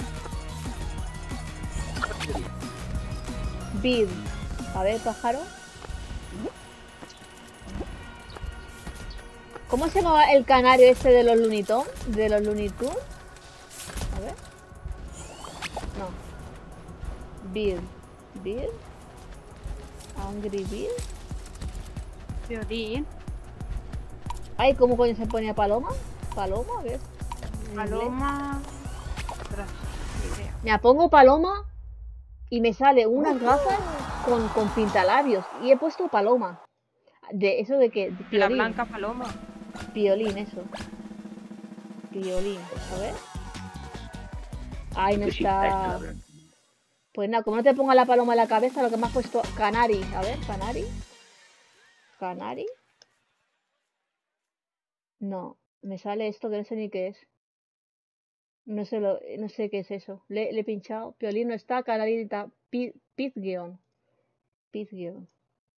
Bid. A ver, pájaro. ¿Cómo se llama el canario este de los Looney Tunes? ¿De los Looney Tunes? A ver. No. Bid. Bid. Angry Bid. Violín. Ay, ¿cómo coño se ponía paloma? Paloma, a ver. En inglés. Paloma. Ostras, ni idea. Mira, pongo paloma y me sale unas gafas con pintalabios. Y he puesto paloma. De eso de que. De la Piolín. blanca paloma. Piolín, eso. Piolín, a ver. Ay, no Que sí, esta, la está. verdad. Pues nada, como no te ponga la paloma en la cabeza, lo que me has puesto. Canari. A ver, canari. Canari. No, me sale esto que no sé ni qué es. No sé qué es eso. Le he pinchado. Piolín no está, canari está. Pizguion. Pizguion.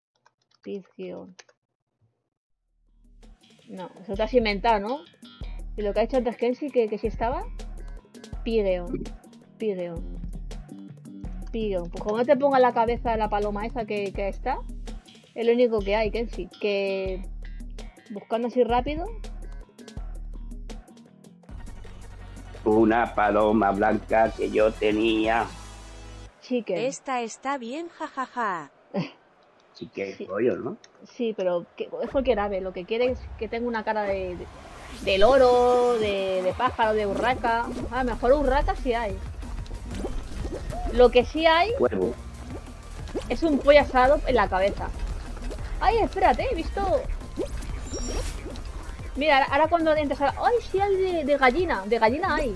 Pizguion. No, eso te has inventado, ¿no? Y lo que ha hecho antes Kenshi, que sí estaba. Pigeon. Pigeon. Pigeon. Pues como no te ponga en la cabeza la paloma esa que está, es lo único que hay, Kenshi. Que buscando así rápido. Una paloma blanca que yo tenía. Chicken. Esta está bien, jajaja. Sí que Sí. pollo, ¿no? Sí, pero es cualquier ave. Lo que quiere es que tenga una cara de loro, de pájaro, de urraca. A lo mejor urraca sí hay. Lo que sí hay Huevo. es un pollo asado en la cabeza. Ay, espérate, he visto... Mira, ahora cuando entres a... ¡Ay, sí hay de gallina! De gallina hay.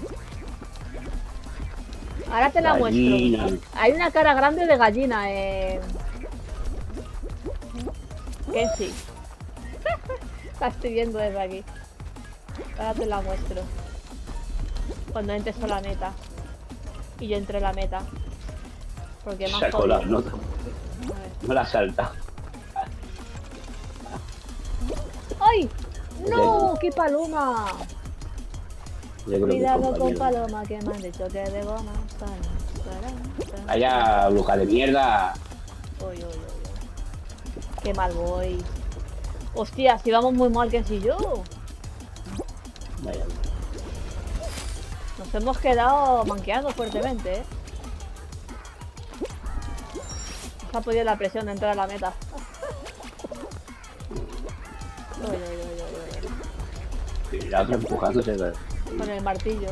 Ahora te la Gallina. muestro. Hay una cara grande de gallina, Que sí. La estoy viendo desde aquí. Ahora te la muestro. Cuando entres a la meta. Y yo entré a la meta. Porque más Sacó la jodido. nota. No la salta. ¡Ay! ¡No! ¡Qué paloma! Yo creo que Cuidado con compañero. paloma que me han dicho que es de goma. Vaya bruja de mierda. Uy, uy, uy, uy. Qué mal voy. Hostia, si vamos muy mal que si yo. Vaya. Nos hemos quedado manqueando fuertemente, Nos ha podido la presión de entrar a la meta. Uy, uy, uy, uy, Y la otra empujándose. uy. Con el martillo.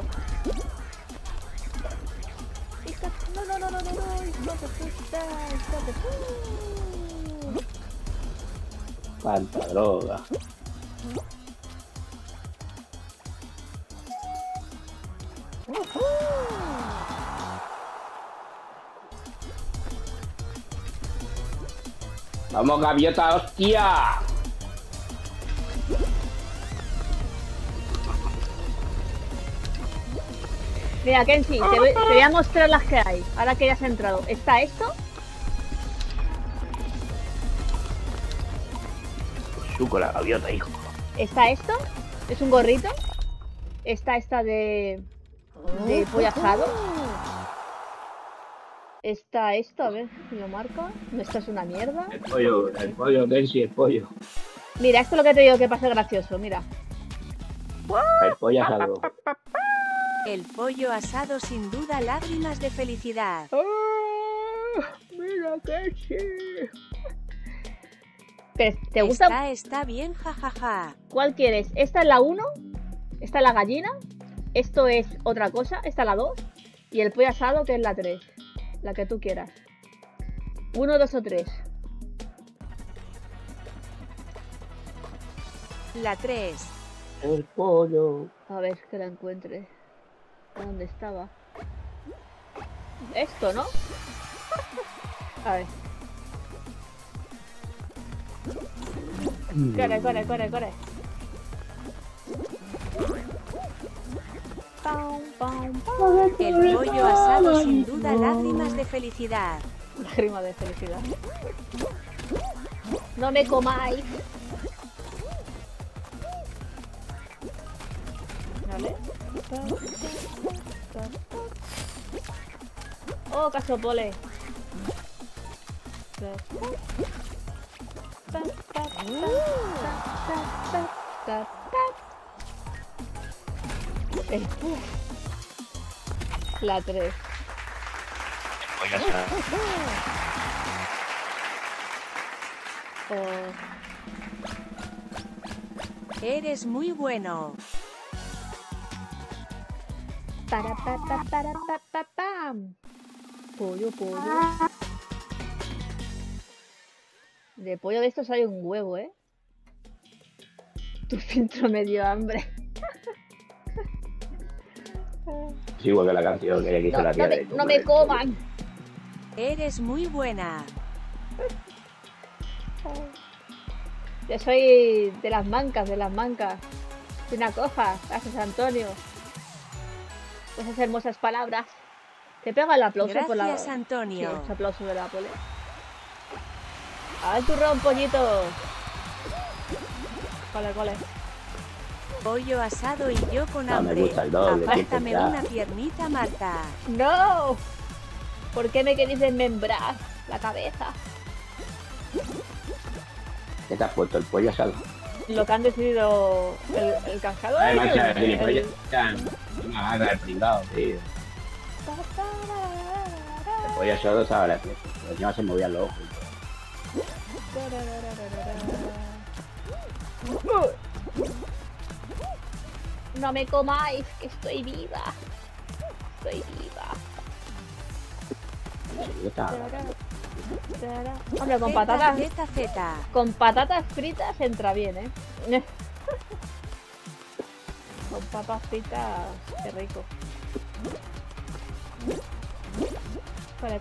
No, no, no, no, no, no. Hijo de puta, hijo de puta. Cuánta droga. Vamos, gaviota, hostia. Mira, Kenshi, te voy a mostrar las que hay. Ahora que ya has entrado. ¿Está esto? Suco la gaviota, hijo. ¿Está esto? ¿Es un gorrito? Está esta de pollo asado. Está esto, a ver si lo marca. No, esto es una mierda. El pollo, Kenshi, el pollo. Mira, esto es lo que te digo que pasa gracioso, mira. El pollo asado. El pollo asado sin duda lágrimas de felicidad. Mira, Kenshi. ¿Te gusta? Está bien, jajaja. ¿Cuál quieres? ¿Esta es la 1? ¿Esta es la gallina? Esto es otra cosa. Esta es la 2. Y el pollo asado, que es la 3. La que tú quieras. 1, 2 o 3. La 3. El pollo. A ver, que la encuentre. ¿Dónde estaba? Esto, ¿no? A ver. Corre, corre, corre, corre. Pam, pam, pam. El pollo asado sin duda lágrimas de felicidad. Lágrima de felicidad. No me comáis. Vale. Oh, casopole. La 3. Pollo asado. Eres muy bueno. Para pam. Pollo, pollo. De pollo de estos hay un huevo, ¿eh? Tu filtro me dio hambre. Sí, igual que la canción que hizo la tía. No me coman. Eres muy buena. Yo soy de las mancas, de las mancas. Soy una coja. Gracias, Antonio. Pues esas hermosas palabras. Te pega el aplauso por la... Gracias, Antonio. Sí, ese aplauso de la pole. A ver, turrón, pollito. Cole, cole. Pollo asado y yo con No, me hambre. gusta el doble, Apártame siempre una piernita, Marta. ¡No! ¿Por qué me queréis desmembrar la cabeza? ¿Qué te has puesto? ¿El pollo asado? Lo que han decidido el cazador. Además, ya tiene pollo. Ya, me agarra el pringado, tío. El pollo asado estaba la fiesta. Pero encima se movían los ojos. No me comáis, que estoy viva. Estoy viva. Sí, estaba Hombre, Zeta. con patatas fritas entra bien, ¿eh? Con papas fritas, qué rico. Cole.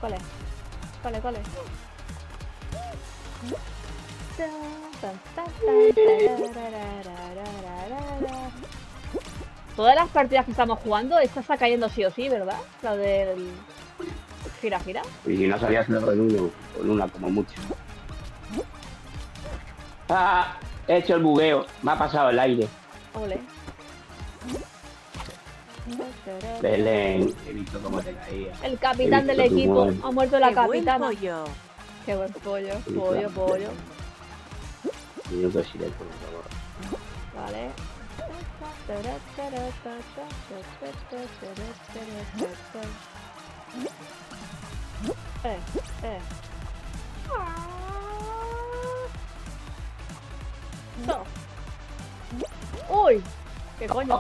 Todas las partidas que estamos jugando, esta está cayendo sí o sí, ¿verdad? La del gira. Y si no salías luego con una como mucho. ¡Ah! He hecho el bugueo. Me ha pasado el aire. Ole. Belén, he visto cómo te caía. El capitán del He visto tu equipo. muerte. Ha muerto la Qué buen capitana. pollo. Qué buen pollo. Sí, Pollo. claro. Minuto de silencio, por favor. Vale. No. ¡Uy! ¿Qué coño?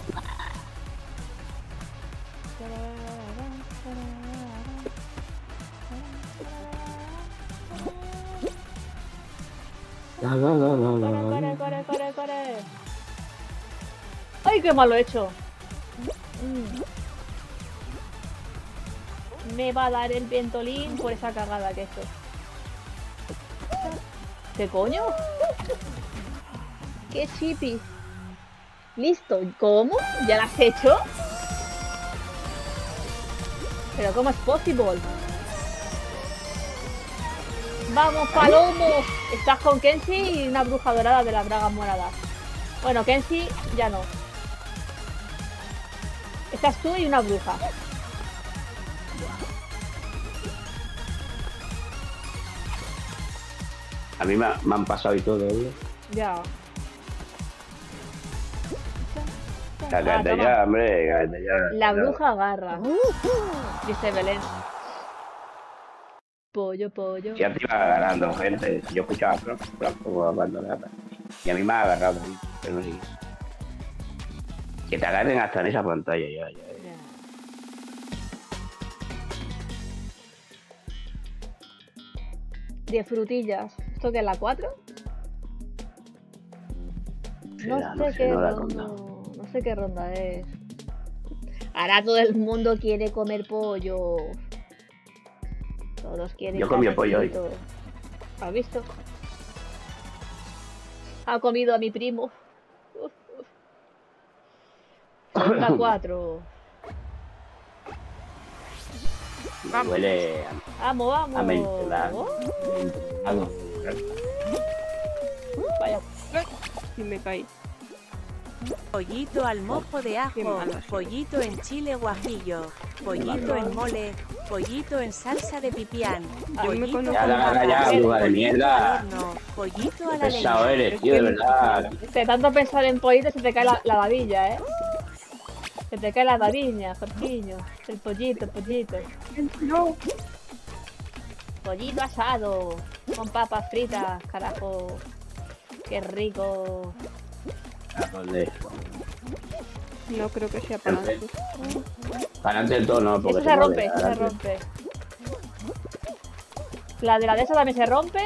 Corre. ¡Ay, qué mal lo he hecho! Me va a dar el ventolín por esa cagada que he hecho. ¿Qué coño? ¡Qué chipi! Listo. ¿Cómo? ¿Ya lo has hecho? ¿Pero cómo es posible? ¡Vamos, Palomo! Estás con Kenshi y una bruja dorada de las bragas moradas. Bueno, Kenshi ya no. Estás tú y una bruja. A mí me han pasado y todo, ¿eh? Ya. Cállate toma. ya, hombre, cállate ya. La bruja agarra. Dice Belén. Pollo. Ya te iba agarrando, gente. Yo escuchaba como abandonada. Y a mí me ha agarrado, pero no sé. Que te agarren hasta en esa pantalla ya. Ya. De frutillas. ¿Esto qué es la 4? No sé qué ronda es. Ahora todo el mundo quiere comer pollo. Todos quieren. Yo comí pollo hoy. ¿Has visto? Ha comido a mi primo. Ronda 4. Huele Vamos. a mentolado. Vaya. Y me caí. Pollito al mojo de Qué ajo, malo. pollito en chile guajillo, pollito en mole, pollito en salsa de pipián, Yo me pollito conozco. Ya la agarra ya, papas, bruja de pollito mierda. al horno, pollito a la Pesado leña. eres, tío, de verdad. De tanto pensar en pollito se te cae la babilla, ¿eh? Se te cae la babiña, Jorquiño. El pollito. No. Pollito asado. Con papas fritas, carajo. Qué rico. ¿A dónde? No creo que sea para Perfecto. antes. Para antes del todo no, porque Eso se rompe, mueve, eso se adelante. rompe. La de esa también se rompe.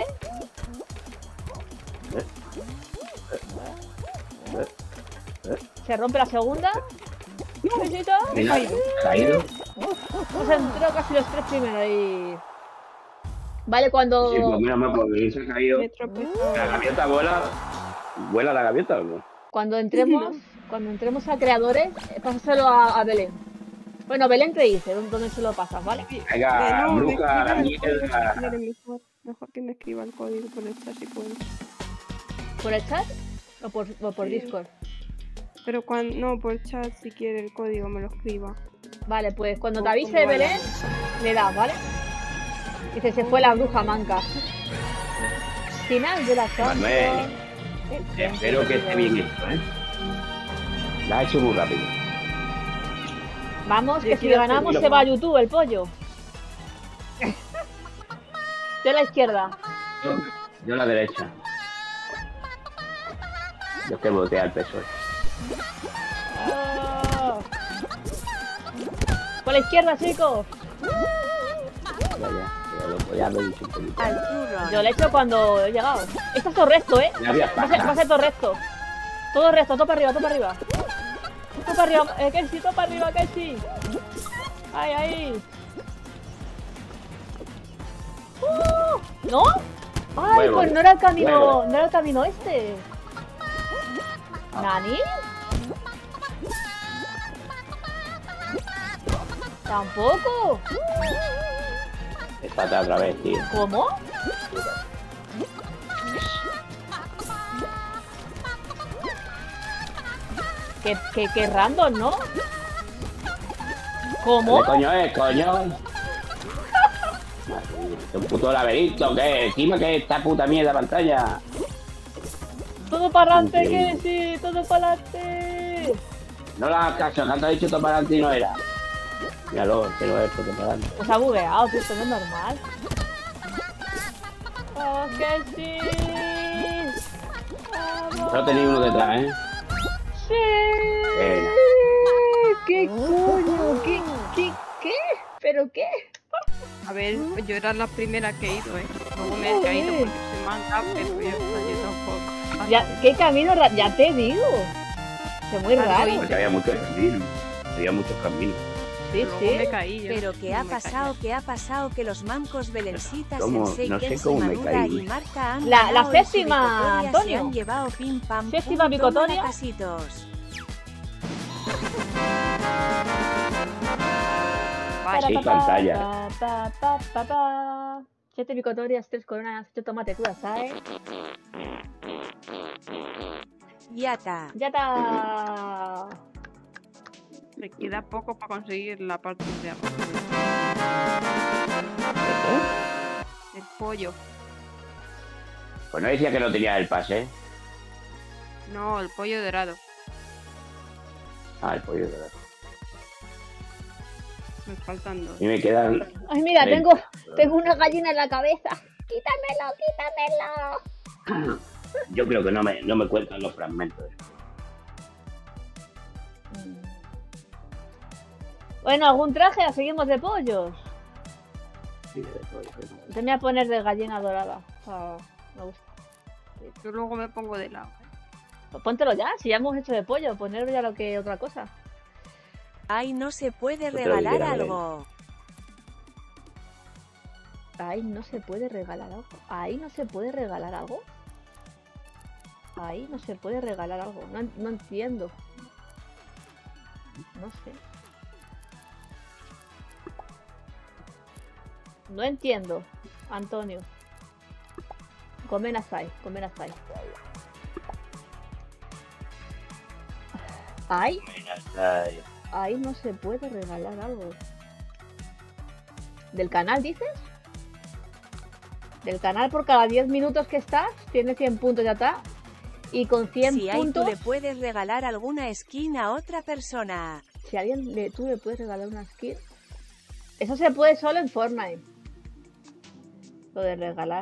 Se rompe la segunda. Besito. Mira, ha caído. Pues entró casi los 3 primeros y... Vale, cuando... Sí, pues mira, porque se ha caído. Me tropezó. La gaviota vuela. ¿Vuela la gaviota o no? Cuando entremos a creadores, pásaselo a Belén. Bueno, Belén te dice dónde se lo pasas, ¿vale? Venga, No, me bruja, la escriban el código si mierda. quieren mejor que me escriba el código por el chat si pueden. ¿Por el chat? ¿O por Sí. Discord? Pero cuando... No, por chat, si quiere el código me lo escriba. Vale, pues cuando te O avise cuando Belén, le das, ¿vale? Dice, se fue la bruja manca. Final de la canción. Manuel, espero que esté bien esto, ¿eh? La ha hecho muy rápido. Vamos, que Sí, si quiero ganamos hacerlo. se va a YouTube el pollo. De la izquierda. Yo a la derecha. Yo que voté al PSOE. Ah. Por la izquierda, chicos. Ya lo he dicho un poquito. Al turrón. Yo lo he hecho cuando he llegado. Esto es todo recto, ¿eh? Ya había Va a ser todo recto. Todo recto, todo para arriba, todo para arriba. Todo para arriba, Kenshi, todo para arriba, Kenshi. Ahí, ahí. ¿No? Ay, Huevo, pues no era el camino, huevo. no era el camino este. ¿Nani? Tampoco. Es pata otra vez, tío. ¿Cómo? Qué random, ¿no? ¿Cómo? ¿Qué coño es, coño? Es un puto laberinto, que encima que esta puta mierda pantalla. Todo para adelante, Increíble. Kenshi, todo para adelante. No le hagas caso, tanto ha dicho todo para adelante y no era. Míralo, que no es todo para adelante. Pues ha bugueado, tío, esto no es normal. ¡Oh, Kenshi! ¡Vamos! Solo tenéis uno detrás, ¿eh? ¡Sí! Venga. ¿Qué coño? ¿Qué? ¿Pero qué? A ver, yo era la primera que he ido, Luego me he caído porque soy manga, pero ya está, yo tampoco. Ya, ¿qué camino? Ya te digo. Es muy raro. Porque había muchos caminos. Había muchos caminos. Sí, Luego sí. me caí yo. Pero ¿qué No ha me pasado? caí. ¿Qué ha pasado? Que los mancos Belencita, ¿Cómo? Sensei, No sé Kenshi, cómo me Manuda caí. y Marta han La ganado y séptima, su bicotoria se Antonio. han llevado pim pam Séptima pum, bicotoria. toma casitos. Sí, pantalla. Pa. 7 bicotorias, 3 coronas, 8 tomate ¿sabes? Ya está. Ya está. Me queda poco para conseguir la parte de abajo. El pollo. Pues no decía que no tenía el pase, ¿eh? No, el pollo dorado. Ah, el pollo de verdad. Me faltan dos. Y me quedan. Ay, mira, Ven. tengo una gallina en la cabeza. Quítamelo. Yo creo que no me cuentan los fragmentos. Bueno, ¿algún traje? Seguimos de pollos. Sí, de pollo. Te voy a poner de gallina dorada. Me gusta. Yo luego me pongo de lado. Pues póntelo ya, si ya hemos hecho de pollo, poner ya lo que otra cosa. Ay, no se puede Yo te lo regalar dijera, algo. Ahí no se puede regalar algo. Ahí no se puede regalar algo. Ahí no se puede regalar algo. No entiendo. No sé. No entiendo, Antonio. Comen asai. Ahí, Ay, ahí no se puede regalar algo. ¿Del canal dices? Del canal por cada 10 minutos que estás, tiene 100 puntos ya está. Y con 100 Si hay, tú puntos, le puedes regalar alguna skin a otra persona. si tú le puedes regalar una skin. Eso se puede solo en Fortnite. Lo de regalar.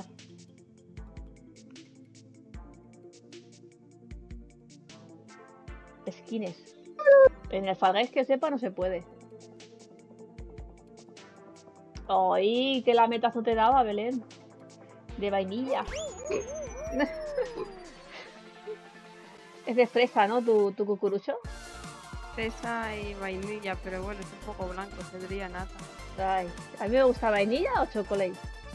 Skins. En el Fall Guys que sepa no se puede. ¡Ay! ¡Qué lametazo te daba, Belén! De vainilla. Es de fresa, ¿no? Tu cucurucho. Fresa y vainilla, pero bueno, es un poco blanco, tendría nada. Ay, a mí me gusta vainilla o chocolate.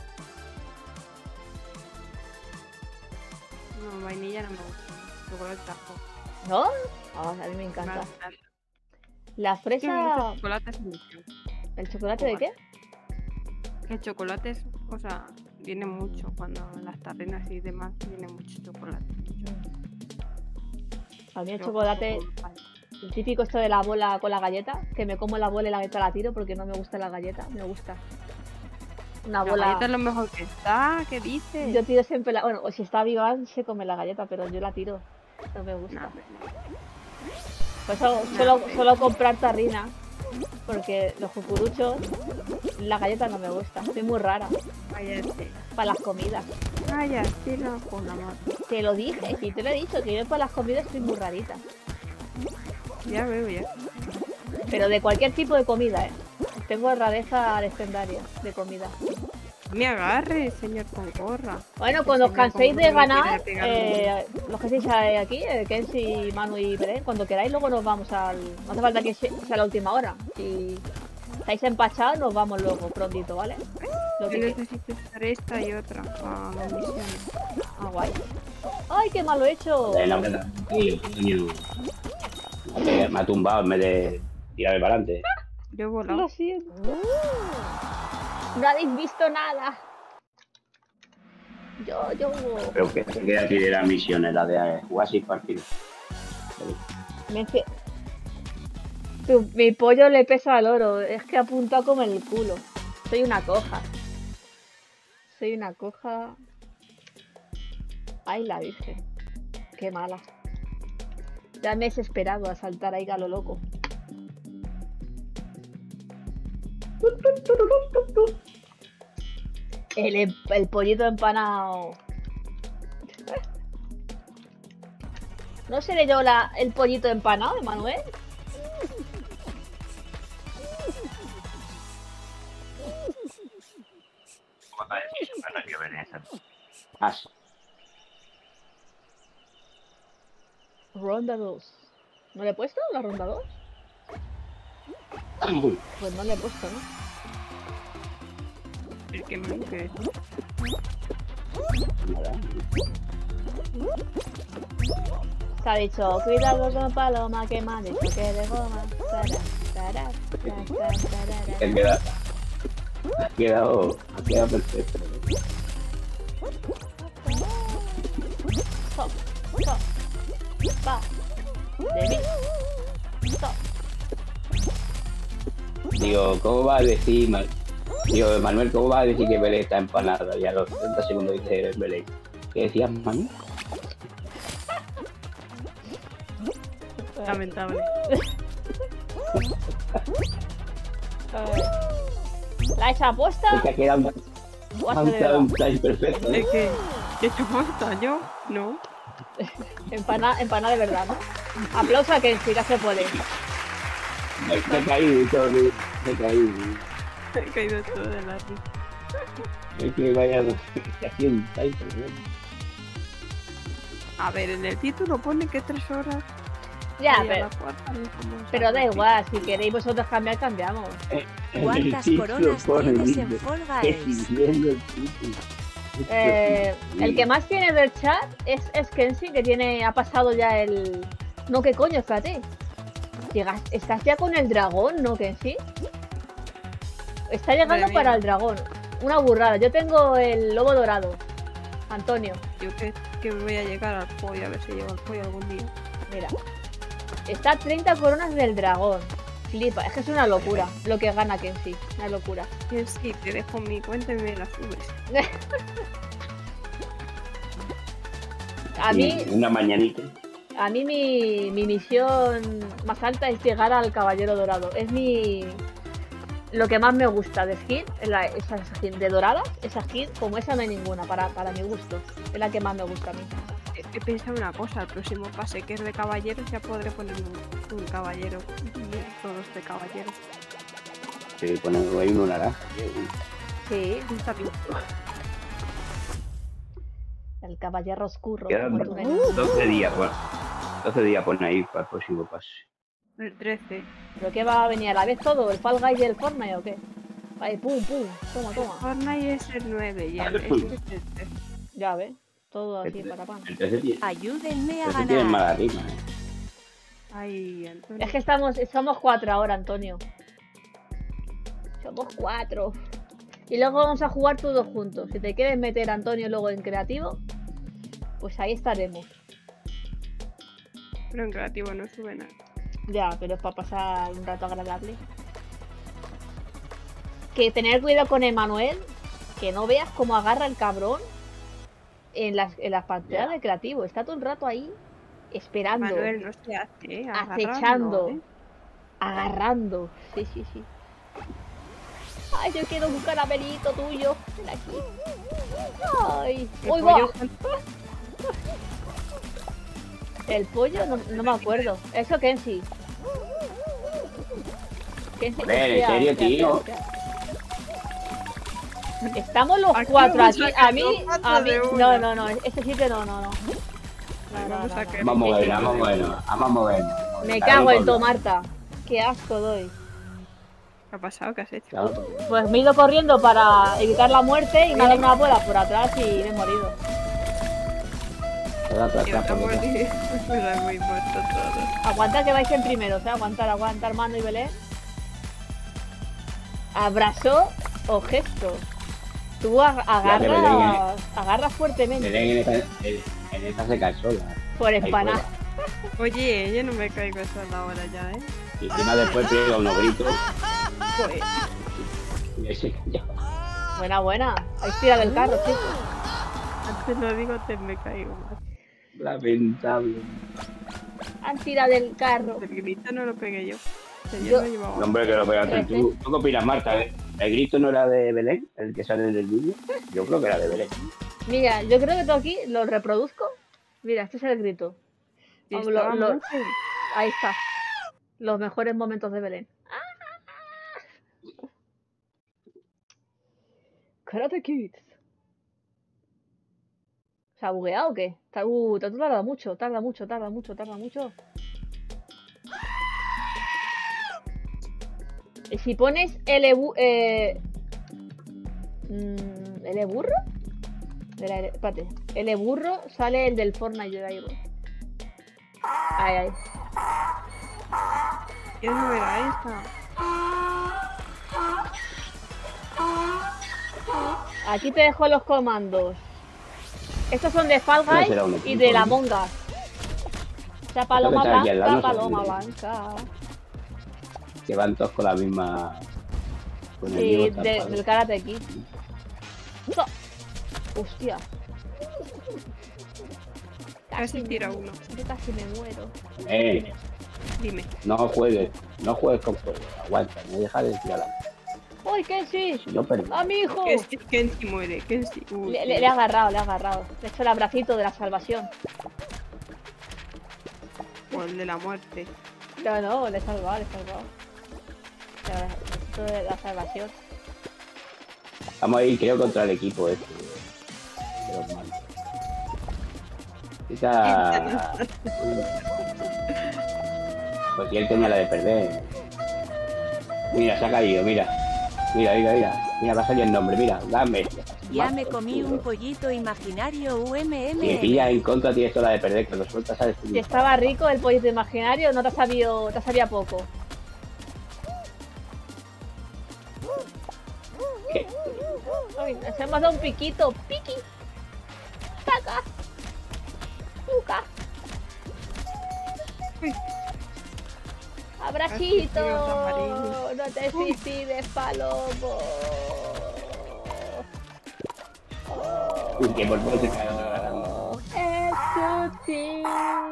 No, vainilla no me gusta. Chocolate tampoco. ¿No? Ah, a mí me encanta. Nada. La Es que muchos fresa... chocolates me gustan. ¿El chocolate de qué? Que el chocolate es, o sea, viene mucho cuando en las tarrinas y demás viene mucho chocolate. A mí el chocolate, el típico esto de la bola con la galleta, que me como la bola y la galleta la tiro porque no me gusta la galleta, me gusta. Una La bola. galleta es lo mejor que está, ¿qué dices? Yo tiro siempre la. Bueno, o si está viva se come la galleta, pero yo la tiro. No me gusta. No, Por eso suelo comprar tarrina. Porque los cucuruchos, la galleta no me gusta. Soy muy rara cállate. para las comidas. Cállate, no, con la mano. Te lo dije, sí, te lo he dicho, que yo para las comidas estoy muy rarita. Ya veo, ya. Pero de cualquier tipo de comida, Tengo rareza legendaria de comida. Me agarre, señor con gorra. Bueno, cuando os Señor canséis con de gorra, ganar, quiere pegarme. los que estéis aquí, Kenshi, Manu y Belén, cuando queráis luego nos vamos al... No hace falta que sea la última hora. Si estáis empachados nos vamos luego, prontito, ¿vale? Lo Yo que... necesito estar esta y otra para la misión. Ah, guay. ¡Ay, qué mal lo he hecho! La verdad, coño. Me ha tumbado en vez de tirarme para adelante. Yo he volado. Lo siento. No habéis visto nada. Yo... Pero que se queda aquí de las misiones, la de jugar sin partido. Mi pollo le pesa al oro. Es que apunta como el culo. Soy una coja. Soy una coja. Ay, la virgen. Qué mala. Ya me he desesperado a saltar ahí a lo loco. El pollito empanado. ¿No seré yo el pollito empanado, Emanuel? Ronda 2. ¿No le he puesto la ronda 2? Pues no le he puesto, ¿no? El que me que Se ha dicho, cuidado con paloma que me ha dicho que de goma. Ha quedado perfecto. Stop, stop, va, de mí, stop. Digo, ¿cómo va a decir Manuel, ¿cómo va a decir que Belén está empanada? Y a los 30 segundos dice Belén. ¿Qué decías, Manuel? lamentable. ¿La hecha apuesta? Es que ha quedado ¿O hace de verdad? un time perfecto, ¿De ¿eh? qué? ¿Qué he hecho falta yo? No. Empana de verdad, ¿no? Aplauso a Kenshi, que se puede. Me he caído y todo, me he caído. He caído todo de la risa. Es que vaya, casi un time perfecto. A ver, en el título pone que 3 horas. Ya, y a pero, la cuarta no somos pero da algo igual, si queréis vosotros cambiar, cambiamos. ¿Cuántas coronas tienes en Fall Guys? El que más tiene del chat es Kenshi, que ha pasado ya el... No, ¿qué coño? Espérate. Estás ya con el dragón, ¿no, Kenshi? Está llegando Madre mía. para el dragón. Una burrada. Yo tengo el lobo dorado. Antonio, Yo que voy a llegar al pollo, a ver si llego al pollo algún día. mira. Está a 30 coronas del dragón. Flipa, es que es una locura lo que gana Kenshi. Una locura. Y sí, te dejo mi cuenta y me la subes. A mí, Una mañanita. a mí mi misión más alta es llegar al caballero dorado. Es lo que más me gusta de skin, esa skin de doradas, esa skin, como esa no hay ninguna para mi gusto. Es la que más me gusta a mí. He pensado una cosa, el próximo pase que es de caballeros ya podré poner un caballero. Todos de caballeros. Se pone ahí uno naranja. Sí, Está bien. el caballero oscuro. Quedan Como tú me dices. 12 días, bueno. 12 días pone ahí para el próximo pase. El 13. ¿Pero qué va a venir a la vez todo? ¿El Fall Guys y el Fortnite o qué? Ahí, pum, pum. Toma, toma. Fortnite es el 9 y el este es el 13. Ya ves. Todo así para pan. El 13 tiene, Ayúdenme a el 13 tiene ganar. mala rima, ¿eh? Ay, Antonio. Es que somos 4 ahora, Antonio. Somos 4. Y luego vamos a jugar todos juntos. Si te quieres meter, Antonio, luego en creativo, pues ahí estaremos. Pero en creativo no sube nada. Ya, pero es para pasar un rato agradable. Que tener cuidado con Emanuel, que no veas cómo agarra el cabrón en las partidas de creativo. Está todo el rato ahí esperando, Manuel no se hace, acechando, agarrando. Sí, sí, sí. Ay, yo quiero un caramelito tuyo. Ven aquí. Ay, uy, va. El pollo no me acuerdo. Eso Kenshi. Kenshi. Joder, ¿en serio, tío? Estamos los Aquí cuatro vamos aquí. a A mí, sacar de no. Este sitio no. Vamos a caer. Vamos a movernos. Me cago en Marta. Qué asco doy. ¿Qué ha pasado? ¿Qué has hecho? Claro, Pues me he ido corriendo para evitar la muerte y me ha dado una bola por atrás y me he morido. Yo estamos muy muertos todos. Aguanta que vais en primero, o sea, aguantar mano y Belén. Abrazo o gesto. Tú agarras fuertemente. Belén en esta se cae sola. Por empanar. Oye, yo no me caigo esa la hora ya, ¿eh? Y encima después pega unos gritos. Pues, Y ahí se calla. Buena. Ahí tira del carro, chicos. antes lo digo, antes me caigo más. Lamentable. Han tirado del carro. El grito no lo pegué yo. O sea, Yo- yo lo llevaba. No, hombre, que lo pegaste tú. ¿Tú qué opinas, Marta? ¿El grito no era de Belén? ¿El que sale en el vídeo? Yo creo que era de Belén. Mira, yo creo que todo aquí lo reproduzco. Mira, este es el grito. Sí, Vamos, estaba muy- ahí está. Los mejores momentos de Belén. Karate Kids. ¿Se ha bugueado o qué? Tarda mucho. Y si pones L burro? Espérate. L burro sale el del Fortnite de ahí. Ay. ¿Quién no era esta? Aquí te dejo los comandos. Estos son de Fall No Guys será un y equipo, de la ¿no? Among Us. Esa paloma Creo que está aquí al lado, blanca, no sé paloma dónde. blanca. Que van todos con la misma... Con el Sí, mismo estampado. del Karate Kid. ¡No! Hostia. Casi tira uno. Yo casi me muero. Dime. No juegues con fuego. Aguanta, no deja de tirar la... ¡Uy, Kenshi! No perdí. ¡A mi hijo! Kenshi muere. Kenshi. Uy, Le he agarrado. Le he hecho el abracito de la salvación. O el de la muerte. No, le he salvado. El abracito de la salvación. Vamos a ir, creo, contra el equipo este. De los malos. Esa... Pues si él tenía la de perder. Mira, se ha caído, mira. Mira, va a salir el nombre, mira, dame. Ya me comí un pollito imaginario Si me UMM. pilla en contra, tienes toda la de perder, que lo sueltas, ¿sabes? Si estaba rico el pollito imaginario, no te sabía poco. ¿Qué? Uy, nos hemos dado un piquito. Piqui. Saca. Puca. Abracito. No te suicides, palomo. Uy, que por poco se cae otra ganando. Es tu tipi.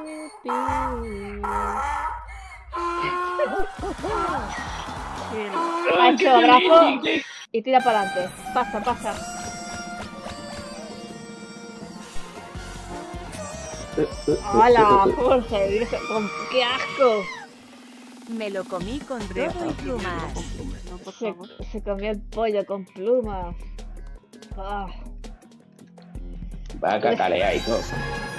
Ha hecho abrazo y tira para adelante. Pasa. ¡Hala, Jorge! ¡Qué asco! Me lo comí con todo y plumas. No, por favor. Se comió el pollo con plumas. Ah. Va a cacalear y todo.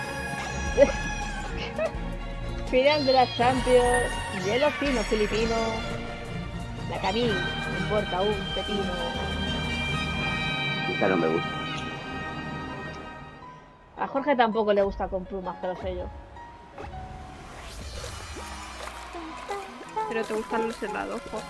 Final de la Champions. Hielo fino filipino. La Camille. No importa un pepino. Esta no me gusta. A Jorge tampoco le gusta con plumas, que lo sé yo. Pero te gustan los helados, Jorge.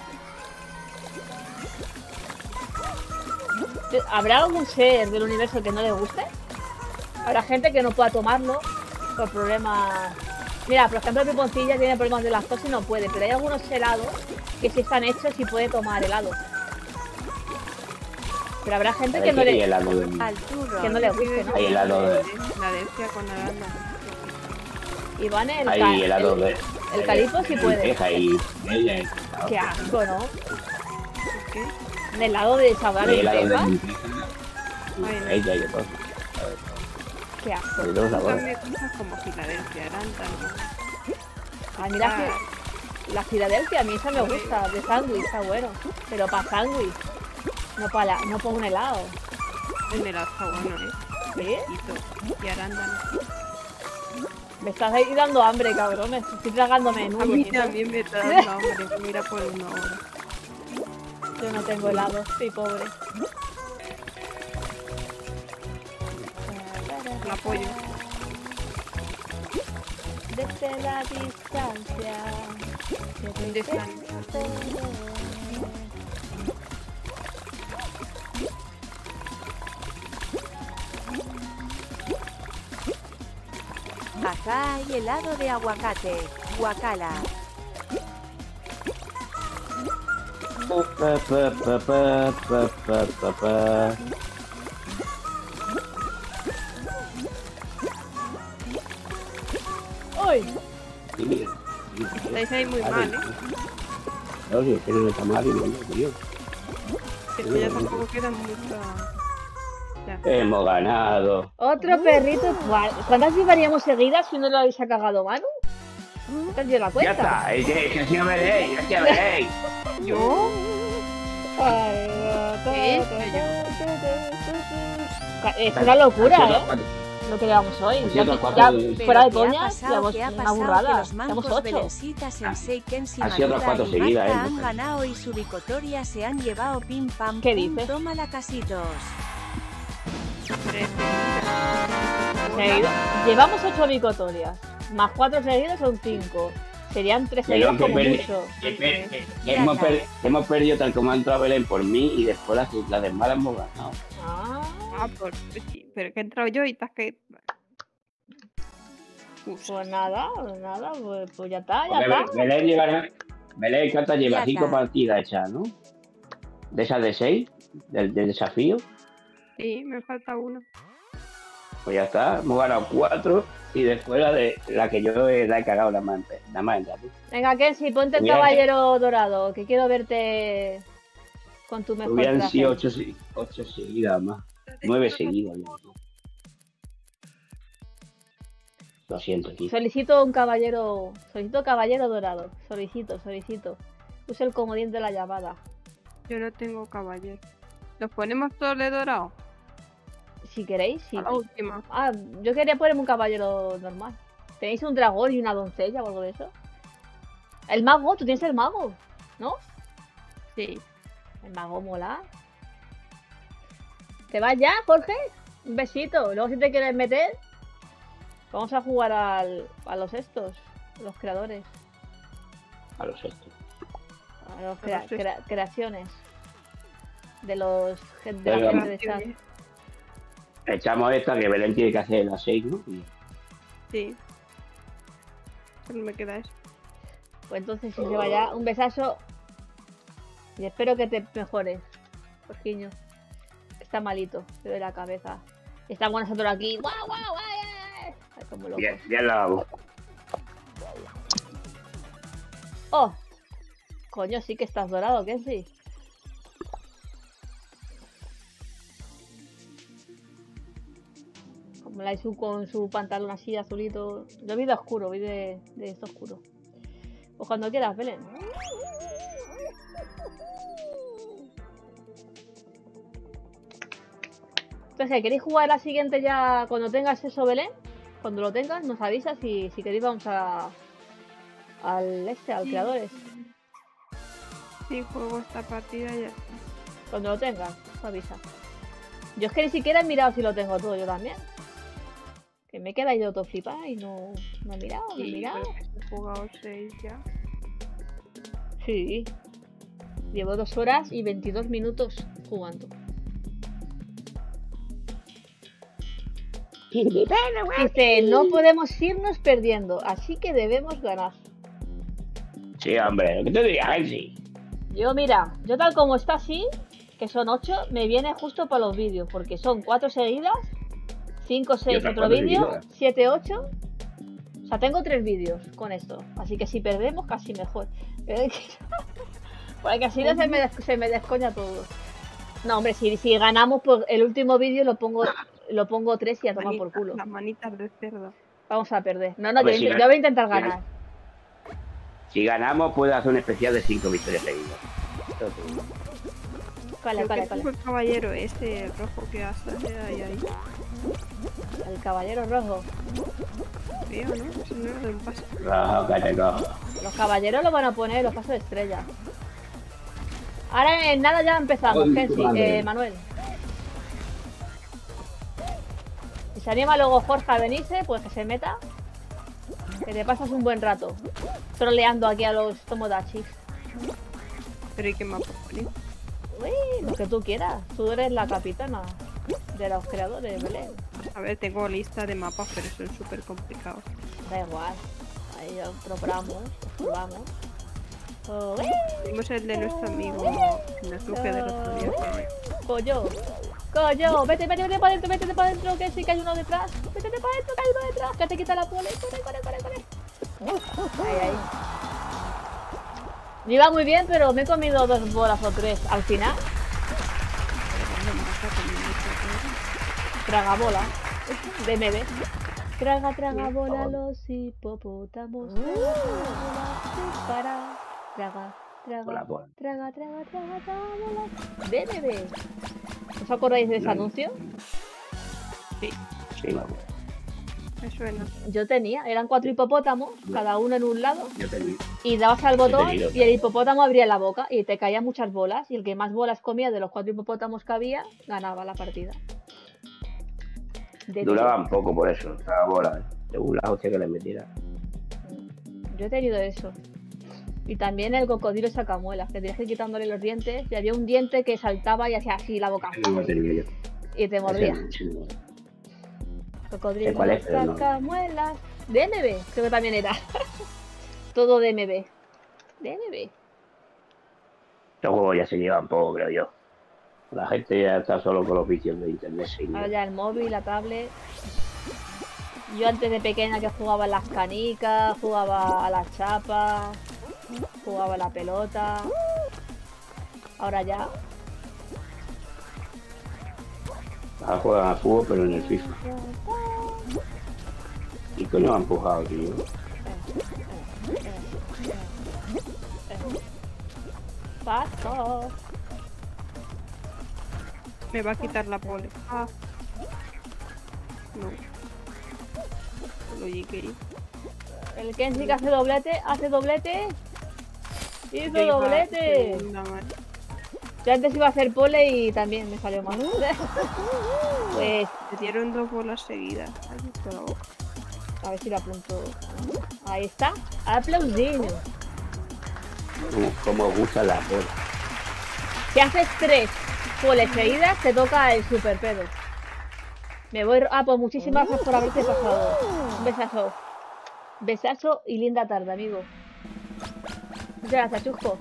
¿Habrá algún ser del universo que no le guste? ¿Habrá gente que no pueda tomarlo por problemas Mira, por ejemplo, Piponcilla tiene problemas de lactosa y no puede, pero hay algunos helados que sí están hechos y puede tomar helado. Pero habrá gente que no Hay le, helado de... Al turro. que no le guste, ¿no? Hay helado de... La alergia con arándano. Iván, Hay helado de... el calipo sí puede. Lenteja y... Qué asco, ¿no? ¿Qué? Un helado de sabor Hay de helado de lenteja. lenteja. Ay, no. Ella y de todo. Qué asco. De todos sabores. También cosas como Filadelfia, arándano. A mí la Filadelfia, a mí esa me gusta, de sándwich, está bueno. Pero para sándwich, no para un helado. El helado está bueno, ¿eh? ¿Sí? Y arándano. Me estás ahí dando hambre, cabrones. Estoy tragando menudo. A mí tío. también me está dando hambre. Mira por una hora. Yo no tengo helado, estoy pobre. El apoyo. Desde la distancia. ¿Dónde están? Acá hay helado de aguacate. Guacala. ¡Uy! Estáis ahí muy mal, ¿eh? No, si es que no está mal y bueno, tío. Es que ya tampoco quedan muchas. Ya. Hemos ganado. Otro perrito. ¿Cuántas llevaríamos seguidas si no lo habéis cagado, Manu? No te dio la Ya cuenta. está, es que así ya veréis, así ya veréis. ¿Yo? ¿Qué? Es una locura, Así ¿eh? otras cuatro- Lo que llevamos hoy. Así Ya, otras cuatro- ya Pero fuera de ¿qué ha coña, pasado? llevamos ¿Qué ha una pasado? Que burrada. los Llevamos mancos 8. Belencitas, Sensei, Kenshi, Ha sido otras Madura cuatro y seguidas, Marta ¿eh? han ganado y su bicotoria se han llevado pim pam ¿Qué pum. dices? Toma la casitos. Llevamos 8 bicotorias. Más 4 seguidos son 5. Serían 3 Que seguidos no, que como perdí- mucho. hemos perdido tal como ha entrado Belén por mí y después las demás las hemos ganado. Ah, Ah, sí, pero que he entrado yo y te has que. pues nada, pues ya está, ya Porque está. Belén llevará... Belén, ¿cuántas lleva? Ya 5 está. partidas hechas, ¿no? De esas de 6, del desafío. Sí, me falta uno. Pues ya está, hemos ganado 4 y después la que yo la he cagado la más entra, tú. Venga, Kenshi, ponte el Bien. caballero dorado, que quiero verte con tu mejor Hubieran traje. sido 8 seguidas más. 9 seguidas. Ya. Lo siento, tío. Solicito caballero dorado. Solicito. Use el comodín de la llamada. Yo no tengo caballero. ¿Los ponemos todos de dorado? Si queréis, sí. A la última. Ah, yo quería ponerme un caballero normal. ¿Tenéis un dragón y una doncella o algo de eso? El mago, tú tienes el mago, ¿no? Sí. El mago mola. ¿Te vas ya, Jorge? Un besito. Luego si te quieres meter, vamos a jugar a los estos, los creadores, A los estos. a los A los creaciones de los de la Pero- gente de chat. Echamos esta que Belén tiene que hacer las 6, ¿no? Y Sí. Solo me queda eso. Pues entonces si se vaya, un besazo y espero que te mejores, Jorginho. Está malito, te duele la cabeza. Y estamos nosotros aquí. ¡Guau, guau, guau! Ay, como locos. ya la hago. ¡Oh! Coño, sí que estás dorado, ¿qué sí? Como la Isu con su pantalón así azulito. Yo vi de oscuro, vi de esto oscuro. Pues cuando quieras, Belén. Entonces, ¿queréis jugar la siguiente ya cuando tengas eso, Belén? Cuando lo tengas, nos avisas y si queréis vamos al creadores. Sí, juego esta partida y ya está. Cuando lo tengas, nos avisa. Yo es que ni siquiera he mirado si lo tengo todo yo también. Que me queda yo todo flipada y no he mirado, no he Sí, mirado. pero que he jugado 6 ya. Sí. Llevo 2 horas y 22 minutos jugando. Dice, no podemos irnos perdiendo, así que debemos ganar. Sí, hombre, lo que te diría, Gensi. Yo, mira, yo tal como está así, que son 8, me viene justo para los vídeos, porque son 4 seguidas, 5, 6 otras otro 4 vídeo, seguidas. 7, 8. O sea, tengo 3 vídeos con esto, así que si perdemos casi mejor. Pero es que... porque así no se me descoña todo. No, hombre, si ganamos, pues el último vídeo lo pongo 3 y a tomar por culo. Las manitas de cerdo. Vamos a perder. No, Hombre, yo si voy a intentar si ganar. Si ganamos, puedo hacer un especial de 5 victorias seguidas. Cale, cale, cale. El caballero este rojo que hace ahí. El caballero rojo. Veo, ¿no? Eso no era de un paso. Rojo, que te cojo. Los caballeros lo van a poner los pasos de estrella. Ahora en nada ya empezamos, Ay, Kenzie, madre. Manuel. Si se anima luego Jorge a venirse, pues que se meta. Que te pasas un buen rato troleando aquí a los Tomodachis. Pero ¿y qué mapa poner? Uy, lo que tú quieras. Tú eres la capitana de los creadores, Belén. A ver, tengo lista de mapas, pero son súper complicados. Da igual. Ahí lo probamos. Oh, Tenemos el de nuestro amigo Nazuke del otro día. Coyo, vete para adentro, que sí que hay uno detrás. Vete para adentro, que hay uno detrás, que te quita la pole. Corre. Ahí. Me iba muy bien, pero me he comido 2 bolas o 3 al final. Traga bola. DMB. Traga bola los hipopótamos. Para. Bola, bola. Traga bola. DMB. ¿Os acordáis de ese anuncio? Sí, me acuerdo. Me suena. Yo tenía, eran 4 hipopótamos, cada uno en un lado, Yo te digo. y dabas al botón tenido, y el hipopótamo abría la boca y te caían muchas bolas, y el que más bolas comía de los 4 hipopótamos que había, ganaba la partida. Duraban poco por eso, estaba bola. Según la hostia que le metiera. Yo he tenido eso. Y también el cocodrilo sacamuelas, que tenías que ir quitándole los dientes, y había un diente que saltaba y hacía así la boca. Ese no lo tenía yo. Y te mordía. Ese no. Cocodrilo ¿Cuál es? Pero no. sacamuelas. DMB, creo que también era. Todo DMB. DMB. Estos juegos ya se llevan poco, creo yo. La gente ya está solo con los vicios de internet. Ahora ya el móvil, la tablet. Yo antes de pequeña que jugaba a las canicas, jugaba a las chapas, jugaba a la pelota. Ahora ya. Ahora juegan al fútbol, pero en el FIFA. ¿Y coño me han empujado, tío? Paso. Me va a quitar la pole. Ah. No. Solo llegué. El Kenzie que hace doblete, Hizo Yo iba doblete. segunda, madre. Yo antes iba a hacer pole y también me salió mal. Pues Me dieron 2 bolas seguidas. Ay, por la boca. a ver si lo apunto. Ahí está. Aplaudinho. Como os gusta la bola. Si haces 3 poles seguidas, te toca el super pedo. Me voy. Ah, pues muchísimas gracias por haberte pasado. Un besazo. Besazo y linda tarde, amigo. Muchas gracias, Chusco.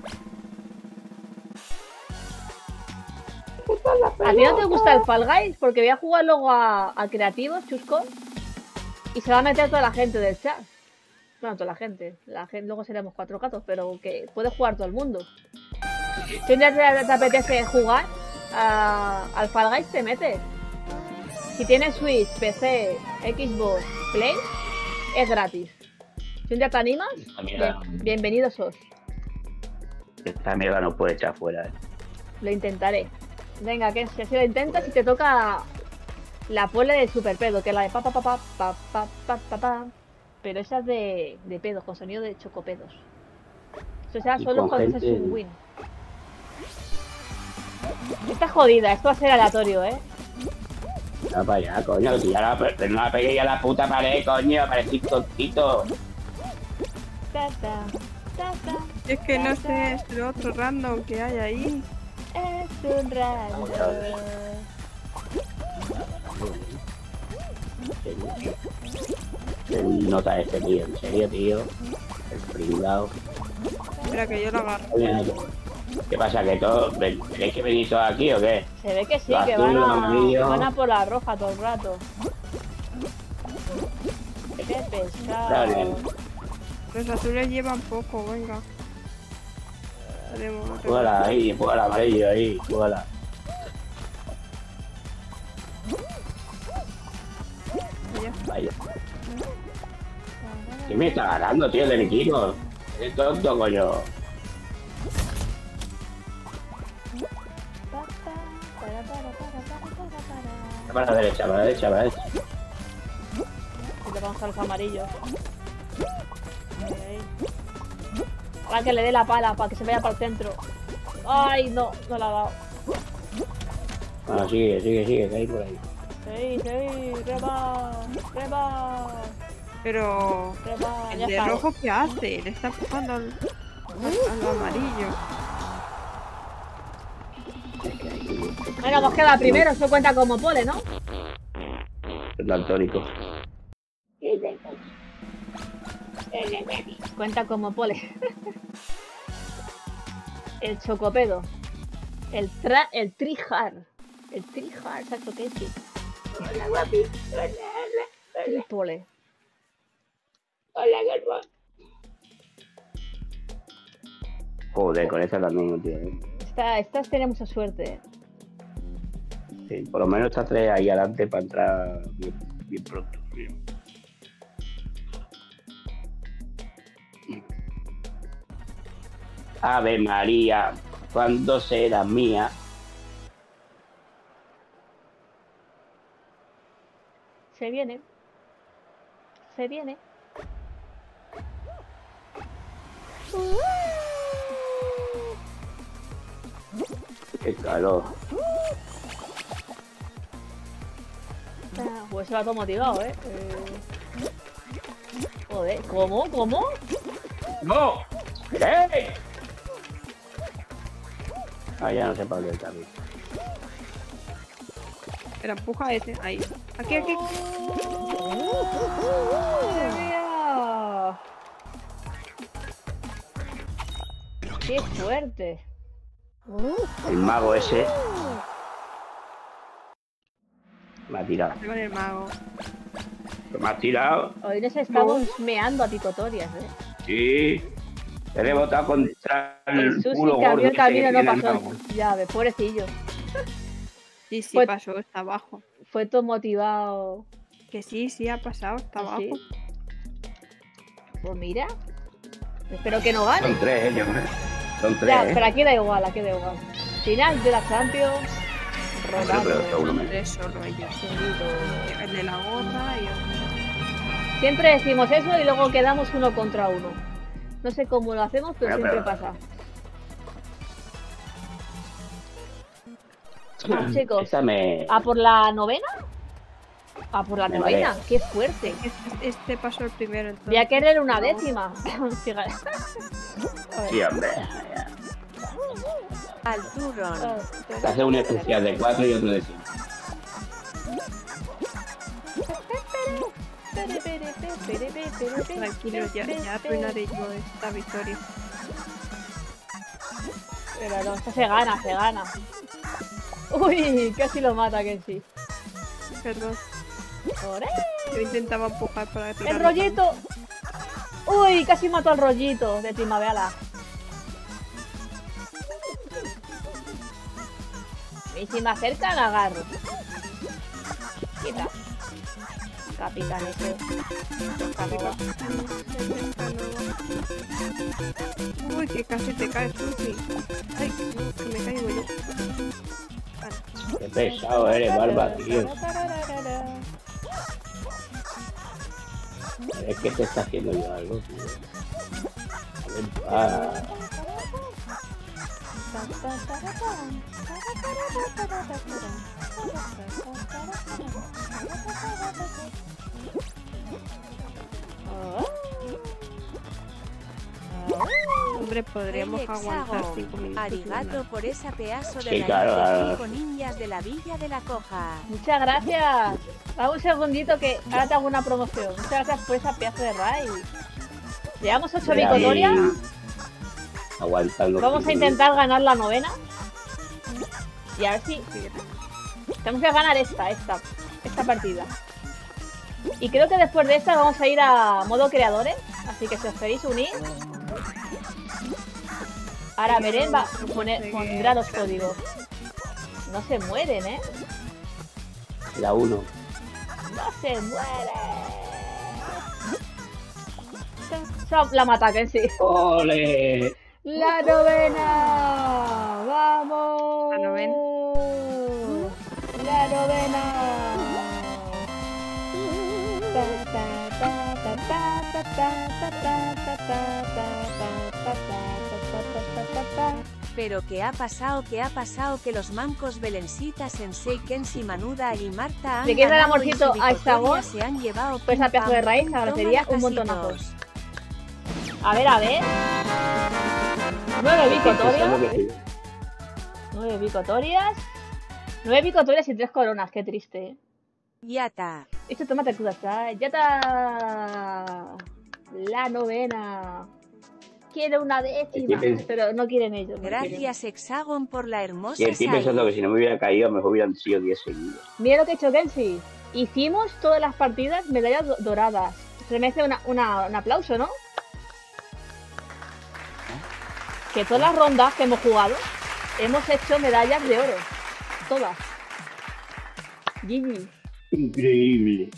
¿A ti no te gusta el Fall Guys? Porque voy a jugar luego a creativos, Chusco. Y se va a meter toda la gente del chat. Bueno, toda la gente. Luego seremos 4 gatos, pero que puede jugar todo el mundo. Si un día te apetece jugar al Fall Guys, te metes. Si tienes Switch, PC, Xbox, Play, es gratis. Si un día te animas, bienvenido sos. Esta mierda no puede echar fuera. Lo intentaré. Venga, que si así lo intentas, si te toca la pole de super pedo, que es la de pa. Pero esa es de pedos, con sonido de chocopedos. Eso sea Y solo con cuando haces gente- un win. Está jodida, esto va a ser aleatorio, No, para allá, coño, que ya no la pegué ya a la puta pared, coño, parecís tontito. Es que no sé, es el otro random que hay ahí. Es un rayo. ¿Qué nota este tío? ¿En serio, tío? El pringao. Espera que yo lo agarro. ¿Qué pasa? ¿Que todos tenéis que venir todos aquí o qué? Se ve que sí, Lo que azul, lo van amarillo. a por la roja todo el rato. Qué pesado. Dale. Los azules llevan poco, venga. Haremos otro. Júgala ahí, júgala amarillo ahí, júgala. Ya. Vaya. ¿Qué me está ganando, tío, del equipo? Es tonto, coño. Para la derecha, para la derecha, para la derecha. Y le vamos a los amarillos. Ahí. Ahora que le dé la pala para que se vaya para el centro. Ay, no, no la ha dado. Bueno, sigue, que hay por ahí. Sí, reba, reba, Pero reba. el Ya de está. rojo, ¿qué hace? Le está empujando al amarillo. Bueno, hemos quedado primero, eso cuenta como pole, ¿no? Es daltónico. Cuenta como pole. El chocopedo. El trijar. El trijar, ¿sabes lo que es? Hola, guapi. Tripole. Hola, garba. Joder, con esta también, tío. Estas tienen mucha suerte. Sí, por lo menos está 3 ahí adelante para entrar bien pronto. Bien. Ave María, ¿cuándo será mía? Se viene. Se viene. Qué calor. Pues se va todo motivado, ¿eh? Joder, ¿cómo? ¿Cómo? ¡No! ¿Qué? Ah, ya no sé para dónde está. Espera, empuja a ese. Ahí. Aquí, aquí. ¡Mira! ¡Qué fuerte! El mago ese me ha tirado. Con el mago. Me ha tirado. Hoy nos estamos meando a picotorias, ¿eh? Sí. Te he botado contra El el Susi culo que abrió gordo el camino ese no que tiene pasó. el mago. Ya ves, pobrecillo. Sí, sí, Pues- pasó, está abajo. Fue todo motivado. Que sí, sí, ha pasado, está abajo. ¿Sí? Pues mira. Espero que no gane. Son 3, yo creo. Son 3, Ya, pero aquí da igual, aquí da igual. Final de la Champions. Pero Ronaldo. está uno menos. Tres solo ellos. El de la gorra y otro. Siempre decimos eso y luego quedamos uno contra uno. No sé cómo lo hacemos, pero Pero- siempre pasa. Bueno, chicos, Esta me... ¿a por la novena? ¿A por la Me novena? marea. ¡Qué fuerte! Este pasó el primero. Entonces. Voy a querer una décima. Fíjate. A ver. Sí, hombre. Al turrón. Te hace un especial de 4 y otro de 5. Tranquilo, ya arruinaré yo esta victoria. Pero no, esta se gana, se gana. Uy, casi lo mata, que sí. Perdón, ¡Ore! yo intentaba empujar para tirar. ¡El rollito! ¡Uy! Casi mató al rollito de primavera. Y si me acerca, la agarro. Quita. Capitán ese. Capitán. Uy, que casi te caes, Susi. Ay, que me caigo yo. Vale. Qué pesado eres, barba, tío. Es que te está haciendo yo algo, tío. A ver, Hombre, podríamos El aguantar hexágono. 5 minutos. Arigato por esa pedazo de Sí, raíz claro, de claro. 5 niñas de la Villa de la Coja. Muchas gracias. Dame un segundito que ahora te hago una promoción. Muchas gracias por esa pedazo de raid. Llevamos 8 Mira, bicotorias. Aguantando. Vamos a intentar ganar la 9ª. Y a ver si... Tenemos que ganar esta partida. Y creo que después de esta vamos a ir a modo creadores. Así que si os queréis unir... Ahora Beren va a pondrá los códigos. No se mueren, ¿eh? La 1. ¡No se muere! La mata, que sí. ¡Ole! ¡La 9ª! ¡Vamos! ¿La 9ª? ¡La 9ª! Pero ¿qué ha pasado? ¿Qué ha pasado? Que los mancos Belencita, Sensei, Kenshi, Manuda y Marta han ¿Le quieres dar ganado y amorcito su a victoria Hexágono? se han llevado Pues a pedazo de raíz, agradecería un montonazo. A ver, a ver. 9 bicotorias. 9 bicotorias. 9 bicotorias y 3 coronas. Qué triste, ¿eh? Yata. Esto tómate kudasai. ¡Ya está! La 9ª. Quiero una 10ª. Pero no quieren ellos. no quieren. Gracias Hexagon por la hermosa Y estoy sal. pensando que si no me hubiera caído, mejor hubieran sido 10 seguidos. Mira lo que ha hecho Kenshi. Hicimos todas las partidas medallas doradas. Se merece un aplauso, ¿no? Que todas las rondas que hemos jugado hemos hecho medallas de oro. Todas. GG. Increíble.